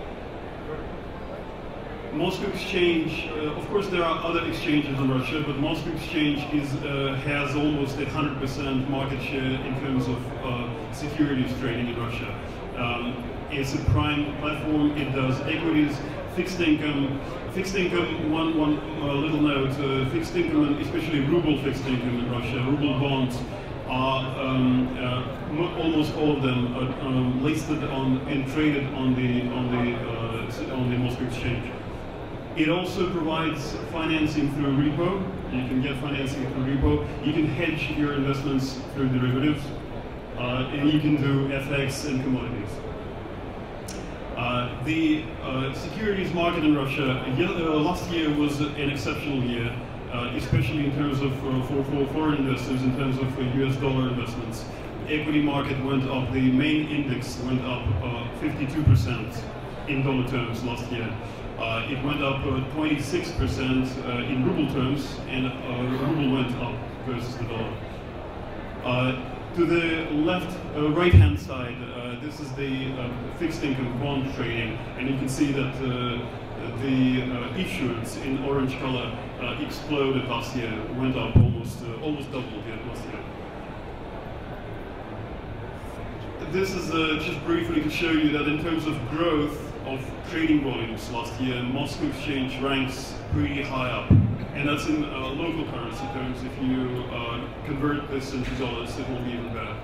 Moscow Exchange, uh, of course there are other exchanges in Russia, but Moscow Exchange is, uh, has almost a one hundred percent market share in terms of uh, securities trading in Russia. Um, it's a prime platform, it does equities, fixed income, fixed income, one, one uh, little note, uh, fixed income, and especially ruble fixed income in Russia, ruble bonds, are um, uh, almost all of them are um, listed on and traded on the, on the, uh, on the Moscow Exchange. It also provides financing through repo. You can get financing through repo. You can hedge your investments through derivatives. Uh, and you can do F X and commodities. Uh, the uh, securities market in Russia, uh, last year was an exceptional year, uh, especially in terms of, uh, for, for foreign investors, in terms of uh, U S dollar investments. The equity market went up, the main index went up uh, fifty-two percent in dollar terms last year. Uh, it went up uh, twenty-six percent uh, in ruble terms, and uh, ruble went up versus the dollar. Uh, to the left, uh, right-hand side, uh, this is the uh, fixed income bond trading, and you can see that uh, the uh, issuance in orange color uh, exploded last year, went up almost uh, almost doubled last year. This is uh, just briefly to show you that in terms of growth of trading volumes last year, Moscow Exchange ranks pretty high up, and that's in uh, local currency terms. If you uh, convert this into dollars, it will be even better.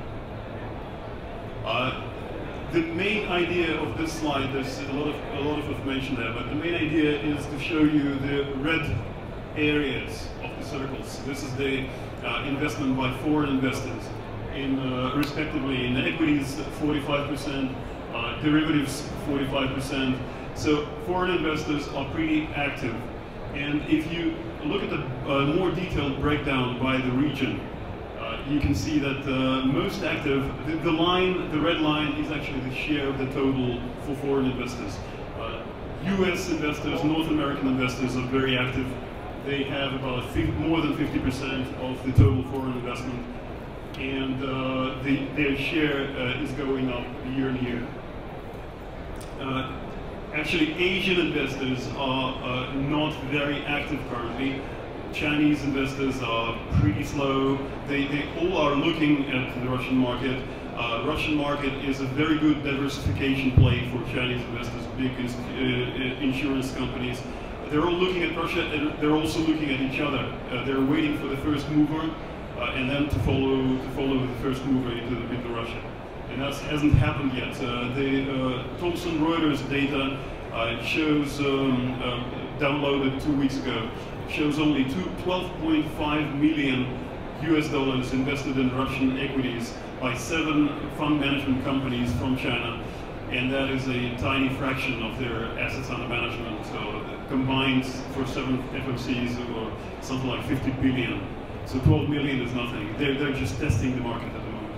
Uh, the main idea of this slide, there's a lot of a lot of information there, but the main idea is to show you the red areas of the circles. This is the uh, investment by foreign investors in uh, respectively in equities forty-five percent, uh, derivatives forty-five percent. So foreign investors are pretty active. And if you look at the uh, more detailed breakdown by the region, uh, you can see that uh, most active, the, the line, the red line is actually the share of the total for foreign investors. Uh, U S investors, North American investors are very active. They have about more than fifty percent of the total foreign investment. And uh, the, their share uh, is going up year on year. Uh, actually, Asian investors are uh, not very active currently. Chinese investors are pretty slow. They, they all are looking at the Russian market. Uh, Russian market is a very good diversification play for Chinese investors, big uh, insurance companies. They're all looking at Russia, and they're also looking at each other. Uh, they're waiting for the first mover. Uh, and then to follow to follow the first mover into, into Russia, and that hasn't happened yet. Uh, the uh, Thomson Reuters data uh, shows um, uh, downloaded two weeks ago shows only twelve point five million U S dollars invested in Russian equities by seven fund management companies from China, and that is a tiny fraction of their assets under management. So combined for seven F M Cs or something like fifty billion. So twelve million is nothing. They're, they're just testing the market at the moment.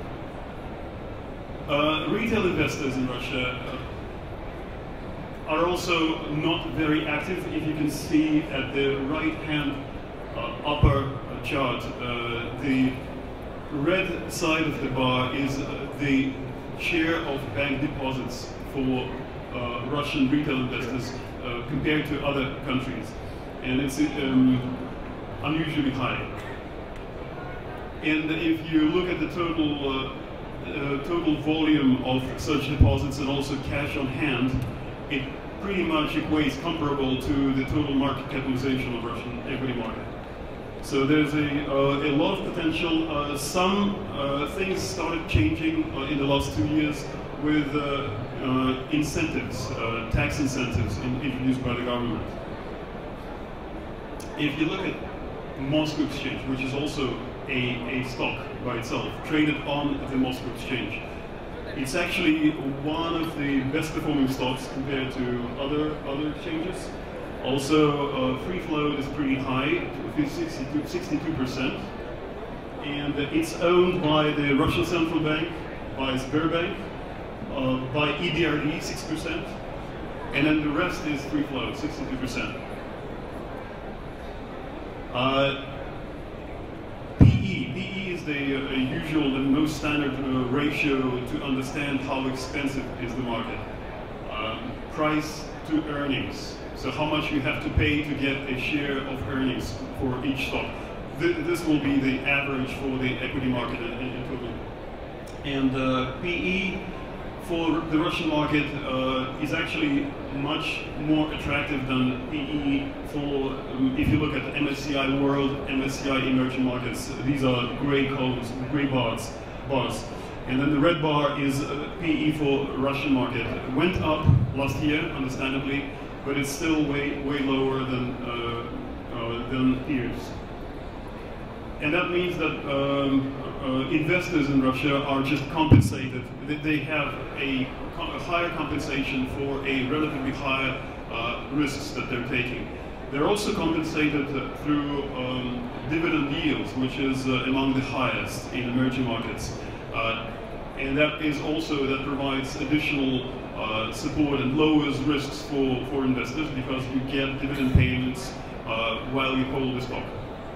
Uh, retail investors in Russia uh, are also not very active. If you can see at the right-hand uh, upper uh, chart, uh, the red side of the bar is uh, the share of bank deposits for uh, Russian retail investors uh, compared to other countries. And it's um, unusually high. And if you look at the total, uh, uh, total volume of such deposits and also cash on hand, it pretty much equates comparable to the total market capitalization of Russian equity market. So there's a, uh, a lot of potential. Uh, some uh, things started changing uh, in the last two years with uh, uh, incentives, uh, tax incentives in, introduced by the government. If you look at Moscow Exchange, which is also A, a stock by itself, traded on the Moscow Exchange. It's actually one of the best performing stocks compared to other other exchanges. Also, uh, free float is pretty high, sixty-two percent. And it's owned by the Russian Central Bank, by Sberbank, uh, by E B R D, six percent. And then the rest is free float, sixty-two percent. Uh, P E. P E is the uh, usual, the most standard uh, ratio to understand how expensive is the market. Um, price to earnings. So how much you have to pay to get a share of earnings for each stock. Th this will be the average for the equity market in, in total. And uh, P E for the Russian market uh, is actually much more attractive than P E for, um, if you look at the M S C I World, M S C I Emerging Markets, these are gray columns, gray bars. bars. And then the red bar is uh, P E for Russian market. It went up last year, understandably, but it's still way, way lower than, uh, uh, than peers. And that means that um, uh, investors in Russia are just compensated. They have a, a higher compensation for a relatively higher uh, risks that they're taking. They're also compensated uh, through um, dividend yields, which is uh, among the highest in emerging markets. Uh, and that is also, that provides additional uh, support and lowers risks for, for investors because you get dividend payments uh, while you hold the stock.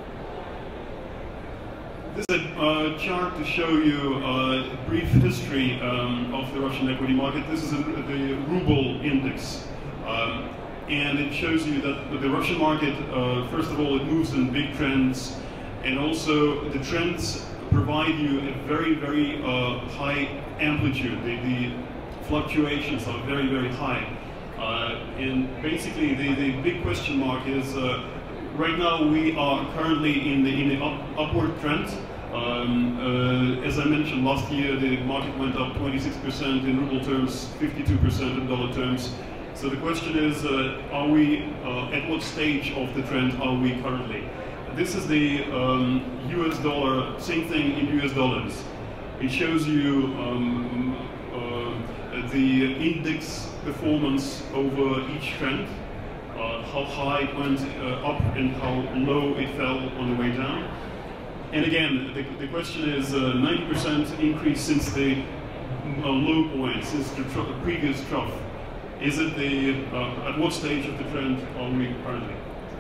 This is a uh, chart to show you uh, a brief history um, of the Russian equity market. This is a, the ruble index. Um, and it shows you that the Russian market, uh, first of all, it moves in big trends. And also the trends provide you a very, very uh, high amplitude. The, the fluctuations are very, very high. Uh, and basically the, the big question mark is, uh, right now we are currently in the, in the up, upward trend. Um, uh, as I mentioned, last year the market went up twenty-six percent in ruble terms, fifty-two percent in dollar terms. So the question is, uh, are we, uh, at what stage of the trend are we currently? This is the um, U S dollar, same thing in U S dollars. It shows you um, uh, the index performance over each trend. Uh, how high it went uh, up and how low it fell on the way down. And again, the, the question is uh, ninety percent increase since the uh, low point, since the tr previous trough. Is it the, uh, at what stage of the trend are we currently?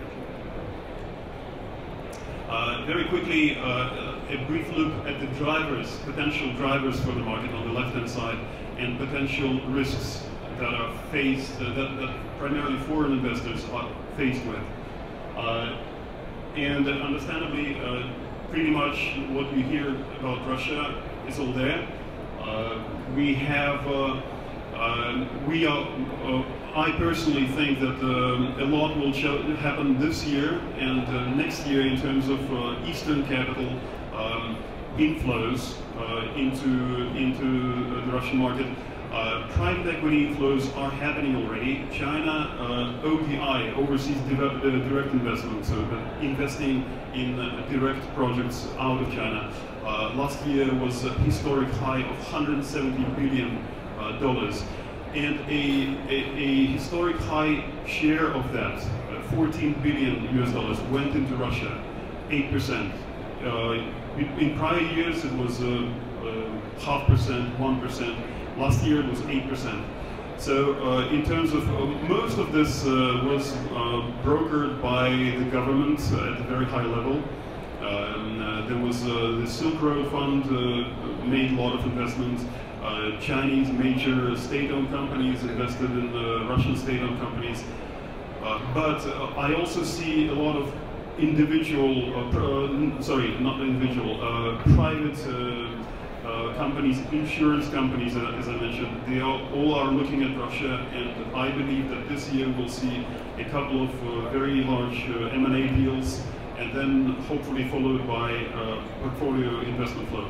Uh, very quickly, uh, a brief look at the drivers, potential drivers for the market on the left-hand side, and potential risks that are faced, uh, that, that primarily foreign investors are faced with. Uh, and uh, understandably, uh, pretty much what we hear about Russia is all there. Uh, we have, uh, uh, we are, uh, I personally think that uh, a lot will show, happen this year and uh, next year in terms of uh, Eastern capital um, inflows uh, into, into the Russian market. Uh, private equity inflows are happening already. China, uh, O D I, overseas direct, uh, direct investment, so investing in uh, direct projects out of China. Uh, last year was a historic high of one hundred seventy billion dollars. Uh, and a, a, a historic high share of that, uh, fourteen billion U S dollars, went into Russia, eight percent. Uh, in, in prior years it was uh, uh, half percent, one percent. Last year it was eight percent. So uh, in terms of, uh, most of this uh, was uh, brokered by the government uh, at a very high level. Um, uh, there was uh, the Silk Road Fund uh, made a lot of investments. Uh, Chinese major state-owned companies invested in uh, Russian state-owned companies. Uh, but uh, I also see a lot of individual, uh, pr sorry, not individual, uh, private uh, Uh, companies, insurance companies, uh, as I mentioned, they all, all are looking at Russia, and I believe that this year we'll see a couple of uh, very large uh, M and A deals, and then hopefully followed by uh, portfolio investment flows.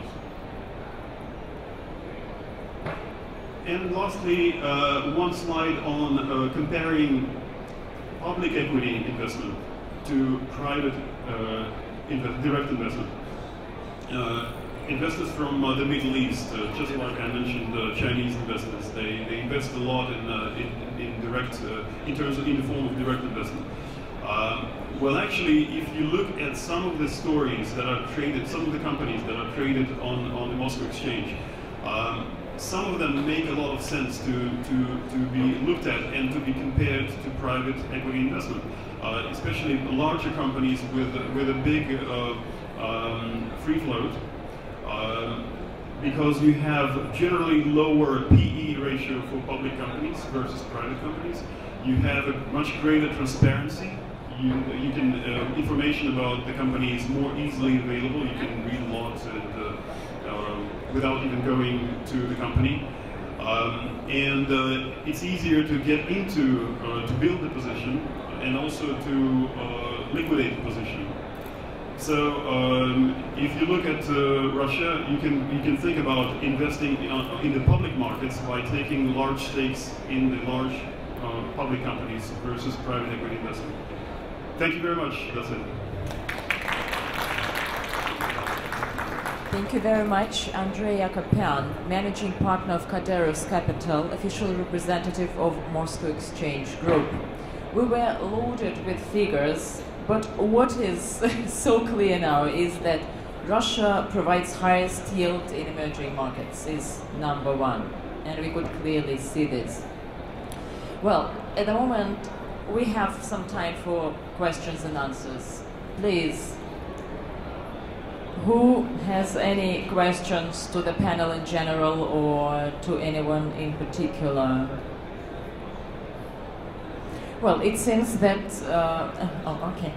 And lastly, uh, one slide on uh, comparing public equity investment to private uh, inv direct investment. Uh, investors from uh, the Middle East, uh, just like I mentioned, uh, Chinese investors, they, they invest a lot in, uh, in, in direct, uh, in terms of, in the form of direct investment. Um, well, actually, if you look at some of the stories that are traded, some of the companies that are traded on, on the Moscow Exchange, um, some of them make a lot of sense to, to, to be looked at and to be compared to private equity investment, uh, especially larger companies with, with a big uh, um, free float, uh, because you have generally lower P E ratio for public companies versus private companies. You have a much greater transparency. You, you can, uh, information about the company is more easily available. You can read a lot and, uh, uh, without even going to the company. Um, and uh, it's easier to get into, uh, to build the position and also to uh, liquidate the position. So um, if you look at uh, Russia, you can, you can think about investing in, uh, in the public markets by taking large stakes in the large uh, public companies versus private equity investment. Thank you very much. That's it. Thank you very much, Andrei Akopyan, Managing Partner of Kaderos Capital, official representative of Moscow Exchange Group. We were loaded with figures, but what is so clear now is that Russia provides highest yield in emerging markets, is number one, and we could clearly see this. Well, at the moment, we have some time for questions and answers. Please, who has any questions to the panel in general or to anyone in particular? Well, it seems that, uh, oh, okay.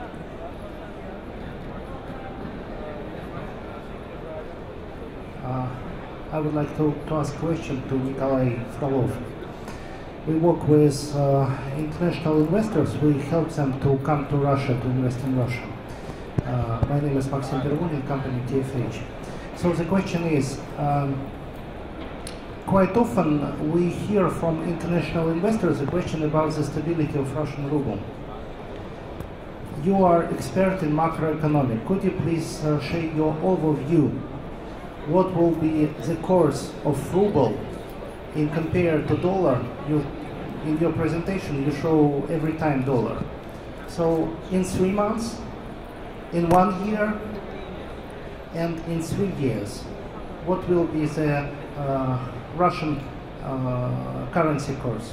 Uh, I would like to, to ask a question to Nikolai Frolov. We work with uh, international investors. We help them to come to Russia, to invest in Russia. Uh, my name is Maxim Pervunin, company T F H. So the question is, um, quite often we hear from international investors a question about the stability of Russian ruble. You are expert in macroeconomic. Could you please uh, share your overview? What will be the course of ruble in compared to dollar? You, in your presentation, you show every time dollar. So in three months, in one year, and in three years, what will be the uh, Russian uh, currency course?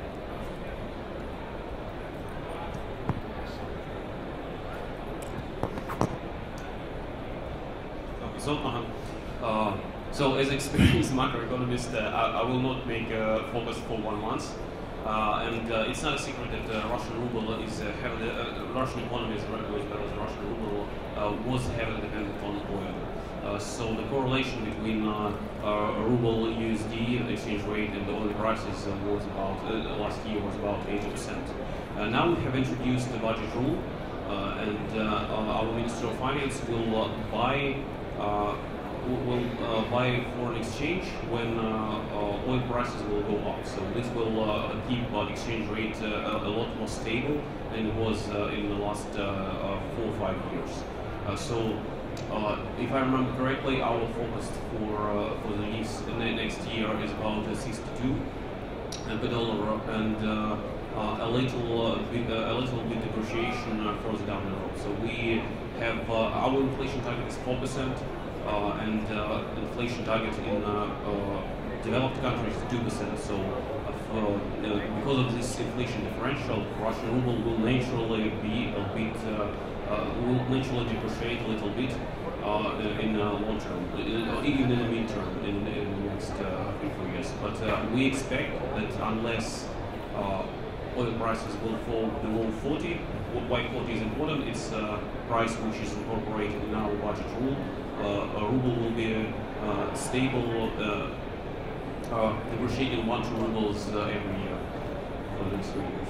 Uh, so, as experienced macroeconomist, uh, I, I will not make a focus for one month. Uh, and uh, it's not a secret that uh, Russian ruble is uh, heavily, uh, Russian economy as well as the Russian ruble uh, was heavily dependent on oil. Uh, so the correlation between uh, uh, ruble U S D exchange rate and the oil prices uh, was about, uh, last year was about eighty percent. Uh, now we have introduced the budget rule, uh, and uh, our Minister of Finance will uh, buy uh, will uh, buy foreign exchange when uh, uh, oil prices will go up. So this will uh, keep uh, exchange rate uh, a lot more stable than it was uh, in the last uh, uh, four or five years. Uh, so uh, if I remember correctly, our focus for uh, for the next, the next year is about uh, sixty-two per dollar, and uh, uh, a little uh, bit, uh, a little bit depreciation uh, further down the road. So we have uh, our inflation target is four percent. Uh, and uh, inflation target in uh, uh, developed countries is two percent. So, uh, for, uh, because of this inflation differential, Russian ruble will naturally be a bit, uh, uh, will naturally depreciate a little bit uh, in the long term, uh, even in the midterm, in, in the next uh, few years. But uh, we expect that unless uh, oil prices will fall below forty, why forty is important, it's a price which is incorporated in our budget rule. Uh, a ruble will be uh, stable, uh, uh, depreciating one to rubles uh, every year for the next three years.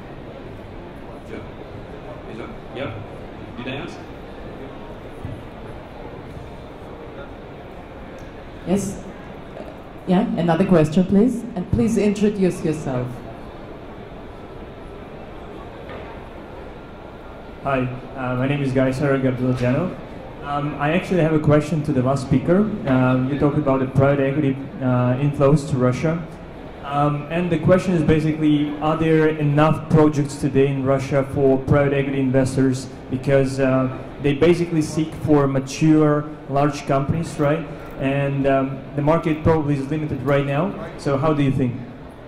Yeah. Is that, yeah? Did I answer? Yes? Yeah, another question, please. And please introduce yourself. Hi, uh, my name is Gaisar Gabriel. Um, I actually have a question to the last speaker. Um, you talked about the private equity uh, inflows to Russia. Um, and the question is basically, are there enough projects today in Russia for private equity investors? Because uh, they basically seek for mature, large companies, right? And um, the market probably is limited right now. So how do you think?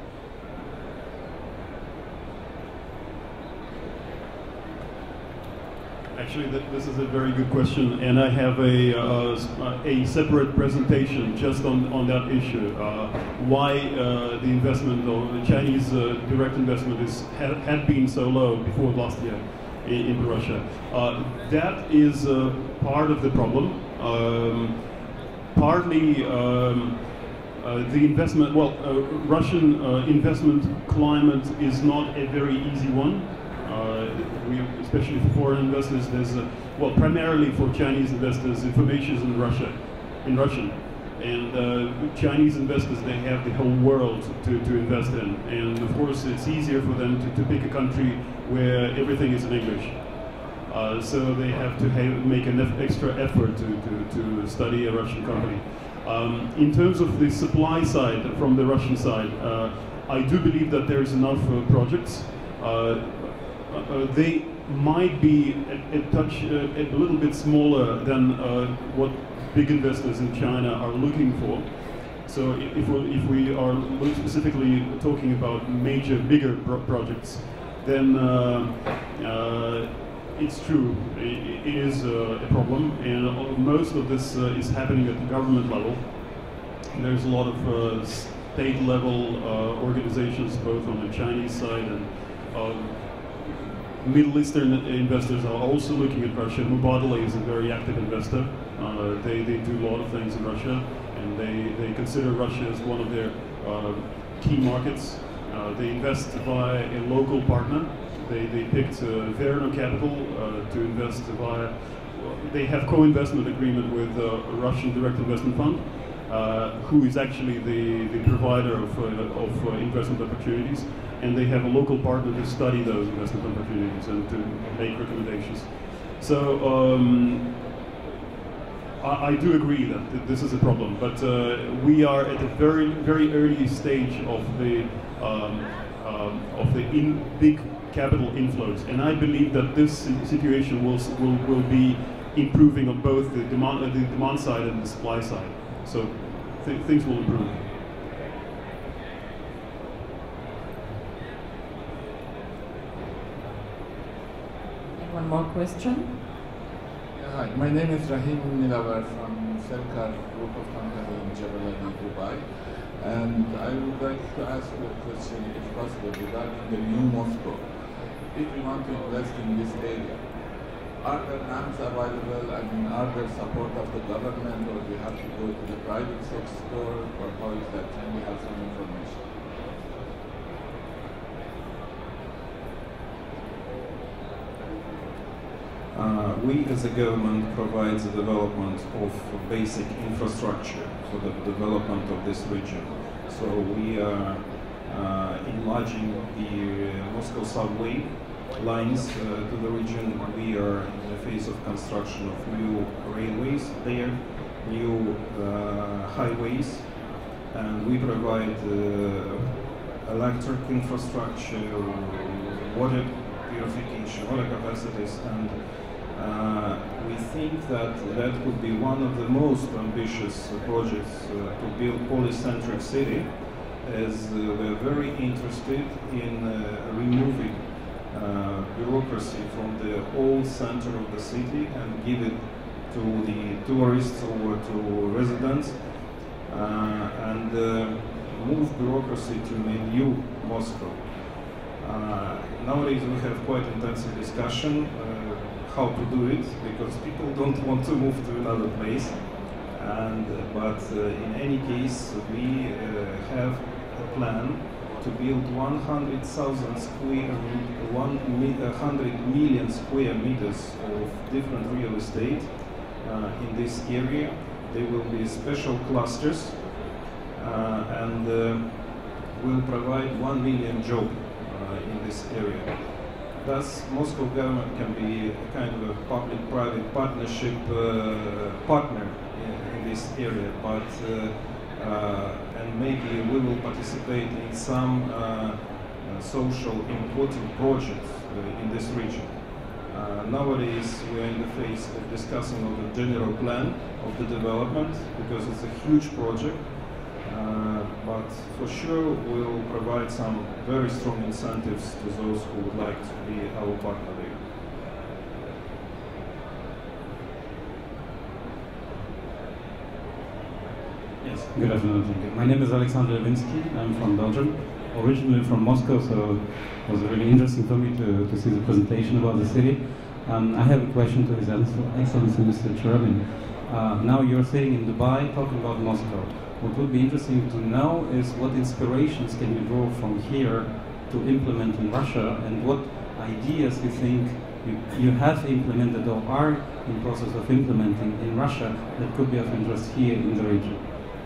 Actually, th this is a very good question, and I have a, uh, a separate presentation just on, on that issue. Uh, why uh, the investment or the Chinese uh, direct investment is had, had been so low before last year in, in Russia. Uh, that is uh, part of the problem. Um, partly um, uh, the investment, well, uh, Russian uh, investment climate is not a very easy one. Uh, we, especially for foreign investors, there's a, well, primarily for Chinese investors, information is in Russia, in Russian, and uh, Chinese investors, they have the whole world to, to invest in, and of course it's easier for them to, to pick a country where everything is in English. Uh, so they have to have, make an extra effort to, to, to study a Russian company. Um, in terms of the supply side, from the Russian side, uh, I do believe that there's enough uh, projects. Uh, Uh, they might be a, a touch, uh, a little bit smaller than uh, what big investors in China are looking for. So if we, if we are specifically talking about major, bigger pro projects, then uh, uh, it's true, it, it is uh, a problem, and most of this uh, is happening at the government level. There's a lot of uh, state-level uh, organizations, both on the Chinese side and uh, Middle Eastern investors are also looking at Russia. Mubadala is a very active investor. Uh, they, they do a lot of things in Russia, and they, they consider Russia as one of their uh, key markets. Uh, they invest via a local partner. They, they picked uh, Verno Capital uh, to invest via, they have co-investment agreement with uh, a Russian direct investment fund, uh, who is actually the, the provider of, uh, of uh, investment opportunities. And they have a local partner to study those investment opportunities and to make recommendations. So um, I, I do agree that th this is a problem, but uh, we are at a very, very early stage of the um, um, of the in big capital inflows, and I believe that this situation will will will be improving on both the demand uh, the demand side and the supply side. So th things will improve. One more question. Yeah, hi, my name is Rahim Nilavar from Serkar Group of Company in Jebel Ali, Dubai. And I would like to ask you a question, if possible, regarding the new Moscow. If you want to invest in this area, are there lands available? I mean, are there support of the government, or do you have to go to the private sector, or how is that? Can we have some information? Uh, we as a government provide the development of basic infrastructure for the development of this region. So we are uh, enlarging the uh, Moscow subway lines uh, to the region. We are in the phase of construction of new railways there, new uh, highways, and we provide uh, electric infrastructure, water purification, water capacities, and Uh, we think that that could be one of the most ambitious uh, projects uh, to build polycentric city, as uh, we're very interested in uh, removing uh, bureaucracy from the old center of the city and give it to the tourists or to residents, uh, and uh, move bureaucracy to a new Moscow. Uh, nowadays we have quite intensive discussion uh, how to do it, because people don't want to move to another place. And uh, but uh, in any case, we uh, have a plan to build one hundred thousand square, one hundred million square meters of different real estate uh, in this area. There will be special clusters, uh, and uh, will provide one million jobs uh, in this area. thus, Moscow government can be a kind of a public-private partnership uh, partner in, in this area, but uh, uh, and maybe we will participate in some uh, uh, social important projects uh, in this region. Uh, nowadays, we are in the phase of discussing of the general plan of the development because it's a huge project. Uh, but for sure, we'll provide some very strong incentives to those who would like to be our partner there. Yes, good afternoon. Thank you. My name is Alexander Levinsky. I'm from Belgium, originally from Moscow, so it was really interesting for me to, to see the presentation about the city. Um, I have a question to His Excellency, Mister Cherevin. Uh, now you're sitting in Dubai talking about Moscow. What would be interesting to know is what inspirations can you draw from here to implement in Russia, and what ideas you think you, you have implemented or are in process of implementing in Russia that could be of interest here in the region.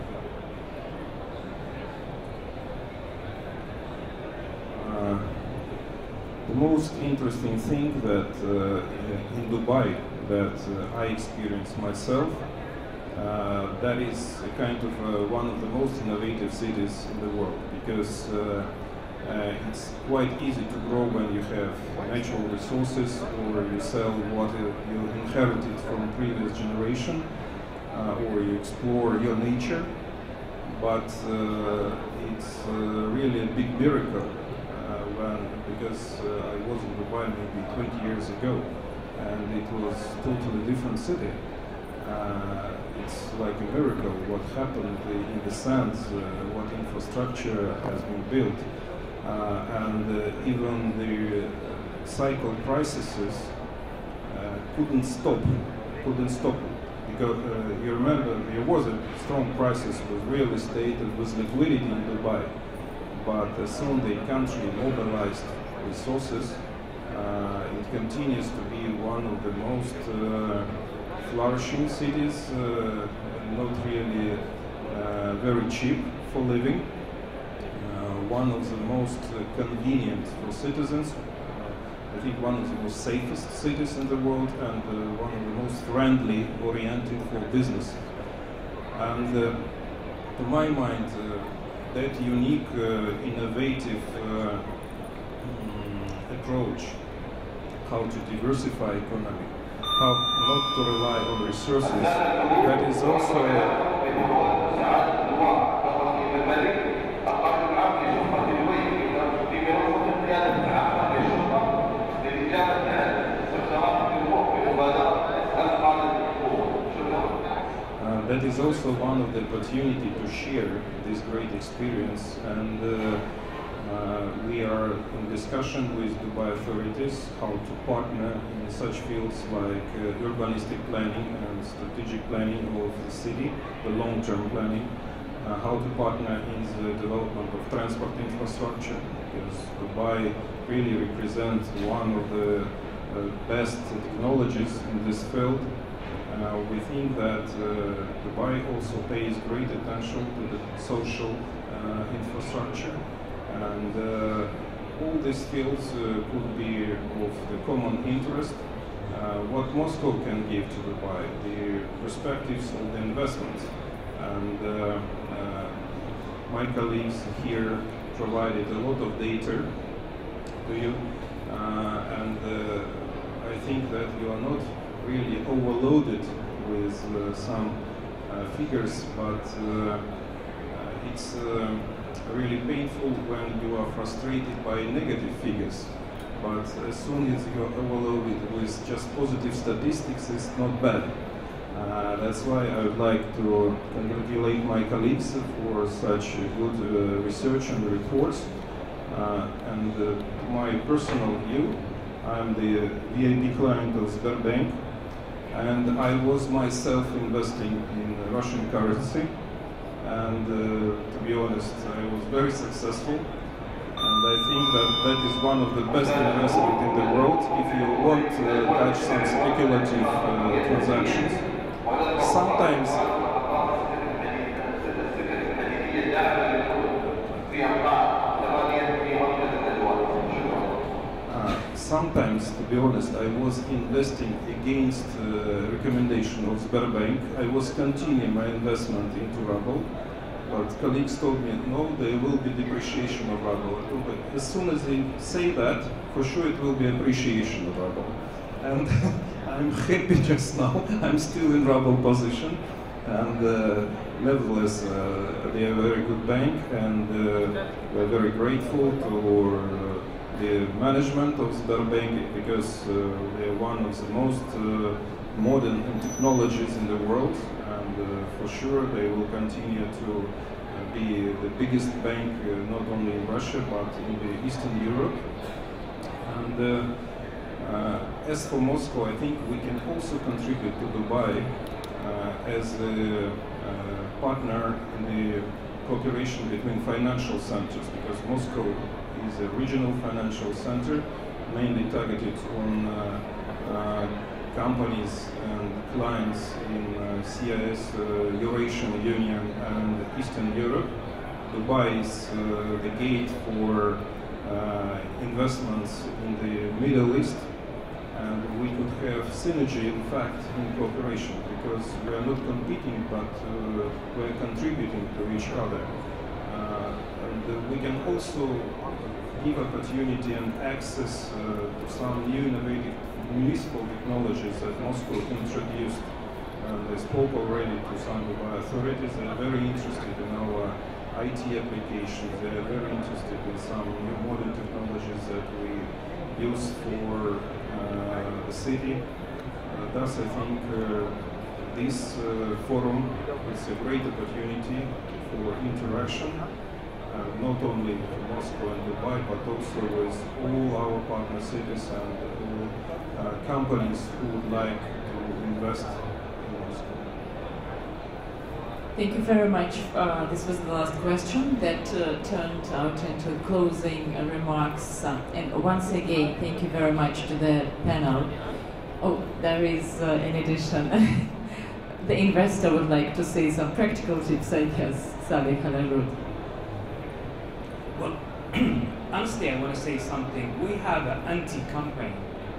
Uh, the most interesting thing that uh, in Dubai that uh, I experienced myself, Uh, that is a kind of uh, one of the most innovative cities in the world, because uh, uh, it's quite easy to grow when you have natural resources or you sell what you inherited from previous generation uh, or you explore your nature. But uh, it's uh, really a big miracle uh, when, because uh, I was in Dubai maybe twenty years ago and it was totally different city. Uh, it's like a miracle what happened in the sense, uh, what infrastructure has been built, uh, and uh, even the cycle processes uh, couldn't stop, couldn't stop. Because uh, you remember there was a strong crisis with real estate and with liquidity in Dubai, but as soon the country mobilized resources, uh, it continues to be one of the most uh, flourishing cities, uh, not really uh, very cheap for living, uh, one of the most uh, convenient for citizens, uh, I think one of the most safest cities in the world, and uh, one of the most friendly oriented for business. And uh, to my mind, uh, that unique, uh, innovative uh, um, approach, how to diversify economy, how not to rely on resources, that is also uh, that is also one of the opportunity to share this great experience, and uh, Uh, we are in discussion with Dubai authorities how to partner in such fields like uh, urbanistic planning and strategic planning of the city, the long-term planning, uh, how to partner in the development of transport infrastructure, because Dubai really represents one of the uh, best technologies in this field. Uh, we think that uh, Dubai also pays great attention to the social uh, infrastructure. And uh, all these fields uh, could be of the common interest. Uh, what Moscow can give to Dubai, the perspectives of the investment. And uh, uh, my colleagues here provided a lot of data to you. Uh, and uh, I think that you are not really overloaded with uh, some uh, figures, but uh, it's uh, really painful when you are frustrated by negative figures, but as soon as you are overloaded with just positive statistics, it's not bad. Uh, that's why I would like to congratulate my colleagues for such good uh, research and reports. Uh, and uh, my personal view, I'm the V I P client of Sberbank, and I was myself investing in Russian currency. And uh, to be honest, I was very successful, and I think that that is one of the best investments in the world if you want to uh, touch some speculative uh, transactions. Sometimes uh, sometimes, to be honest, I was investing against uh, recommendation of Sberbank. I was continuing my investment into ruble, but colleagues told me, no, there will be depreciation of ruble. I told them, as soon as they say that, for sure it will be appreciation of ruble. And I'm happy just now, I'm still in ruble position, and uh, nevertheless, uh, they are a very good bank, and uh, we're very grateful to uh, the management of Sberbank, because uh, they are one of the most uh, modern technologies in the world, and uh, for sure they will continue to uh, be the biggest bank uh, not only in Russia but in the Eastern Europe. And uh, uh, as for Moscow, I think we can also contribute to Dubai uh, as a uh, partner in the cooperation between financial centers, because Moscow is a regional financial center, mainly targeted on uh, uh, companies and clients in uh, C I S, uh, Eurasian Union and Eastern Europe. Dubai is uh, the gate for uh, investments in the Middle East, and we could have synergy, in fact, in cooperation, because we are not competing, but uh, we are contributing to each other. Uh, and uh, we can also give opportunity and access uh, to some new innovative municipal technologies that Moscow introduced. Uh, they spoke already to some Dubai authorities. They are very interested in our I T applications. They are very interested in some new modern technologies that we use for uh, the city. Uh, thus, I think uh, this uh, forum is a great opportunity for interaction. Uh, not only Moscow and Dubai, but also with all our partner cities and all uh, companies who would like to invest in Moscow. Thank you very much. Uh, this was the last question that uh, turned out into closing uh, remarks. Uh, and once again, thank you very much to the panel. Oh, there is, uh, in addition, the investor would like to say some practical tips, I guess. Salih Halalud. Well, honestly, I want to say something. We have an anti-campaign.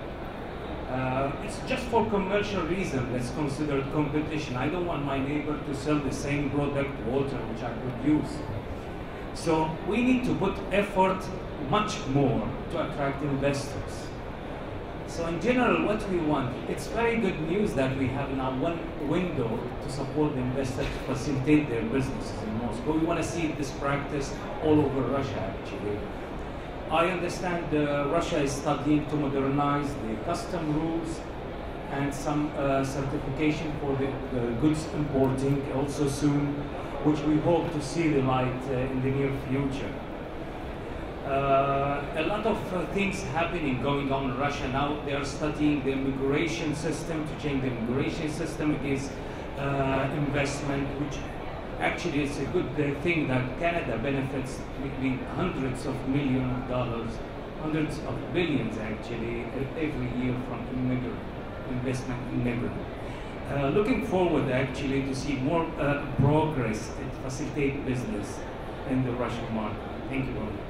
Uh, it's just for commercial reason that's considered competition. I don't want my neighbor to sell the same product, water, which I produce. So we need to put effort much more to attract investors. So in general, what we want, it's very good news that we have now one window to support the investors to facilitate their businesses in Moscow. We want to see this practice all over Russia, actually. I understand uh, Russia is studying to modernize the custom rules and some uh, certification for the, the goods importing also soon, which we hope to see the light uh, in the near future. Uh, a lot of uh, things happening going on in Russia now. They are studying the immigration system, to change the immigration system against uh, investment, which actually is a good uh, thing that Canada benefits between hundreds of millions of dollars, hundreds of billions actually, every year from immigrant, investment in immigrant. Uh, looking forward actually to see more uh, progress and facilitate business in the Russian market. Thank you very much.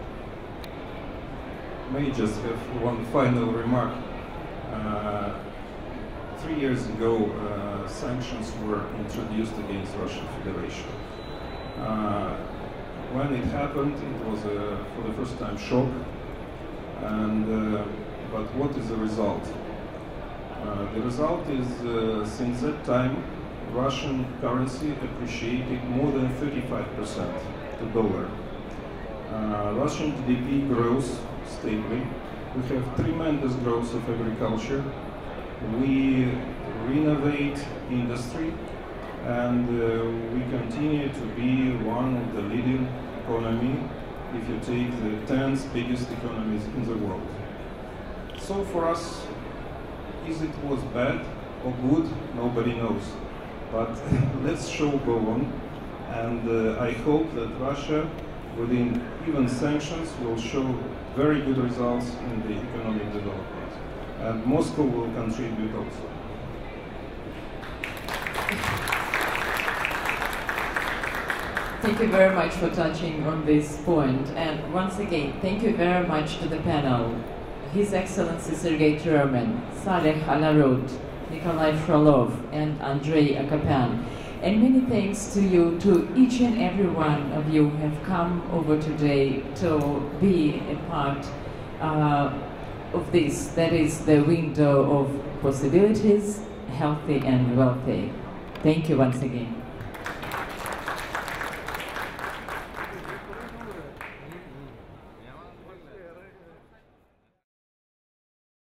May just have one final remark. Uh, three years ago, uh, sanctions were introduced against Russian Federation. Uh, when it happened, it was a, for the first time, shock. And uh, but what is the result? Uh, the result is, uh, since that time, Russian currency appreciated more than thirty-five percent to dollar. Uh, Russian G D P grows stably. We have tremendous growth of agriculture. We renovate industry, and uh, we continue to be one of the leading economy if you take the tenth biggest economies in the world. So for us, is it was bad or good? Nobody knows. But let's show go on, and uh, I hope that Russia, within even sanctions, will show very good results in the economic development. And Moscow will contribute also. Thank you very much for touching on this point. And once again, thank you very much to the panel. His Excellency Sergei Truman, Saleh Alarut, Nikolai Frolov, and Andrei Akapan. And many thanks to you, to each and every one of you who have come over today to be a part uh, of this, that is the window of possibilities, healthy and wealthy. Thank you once again.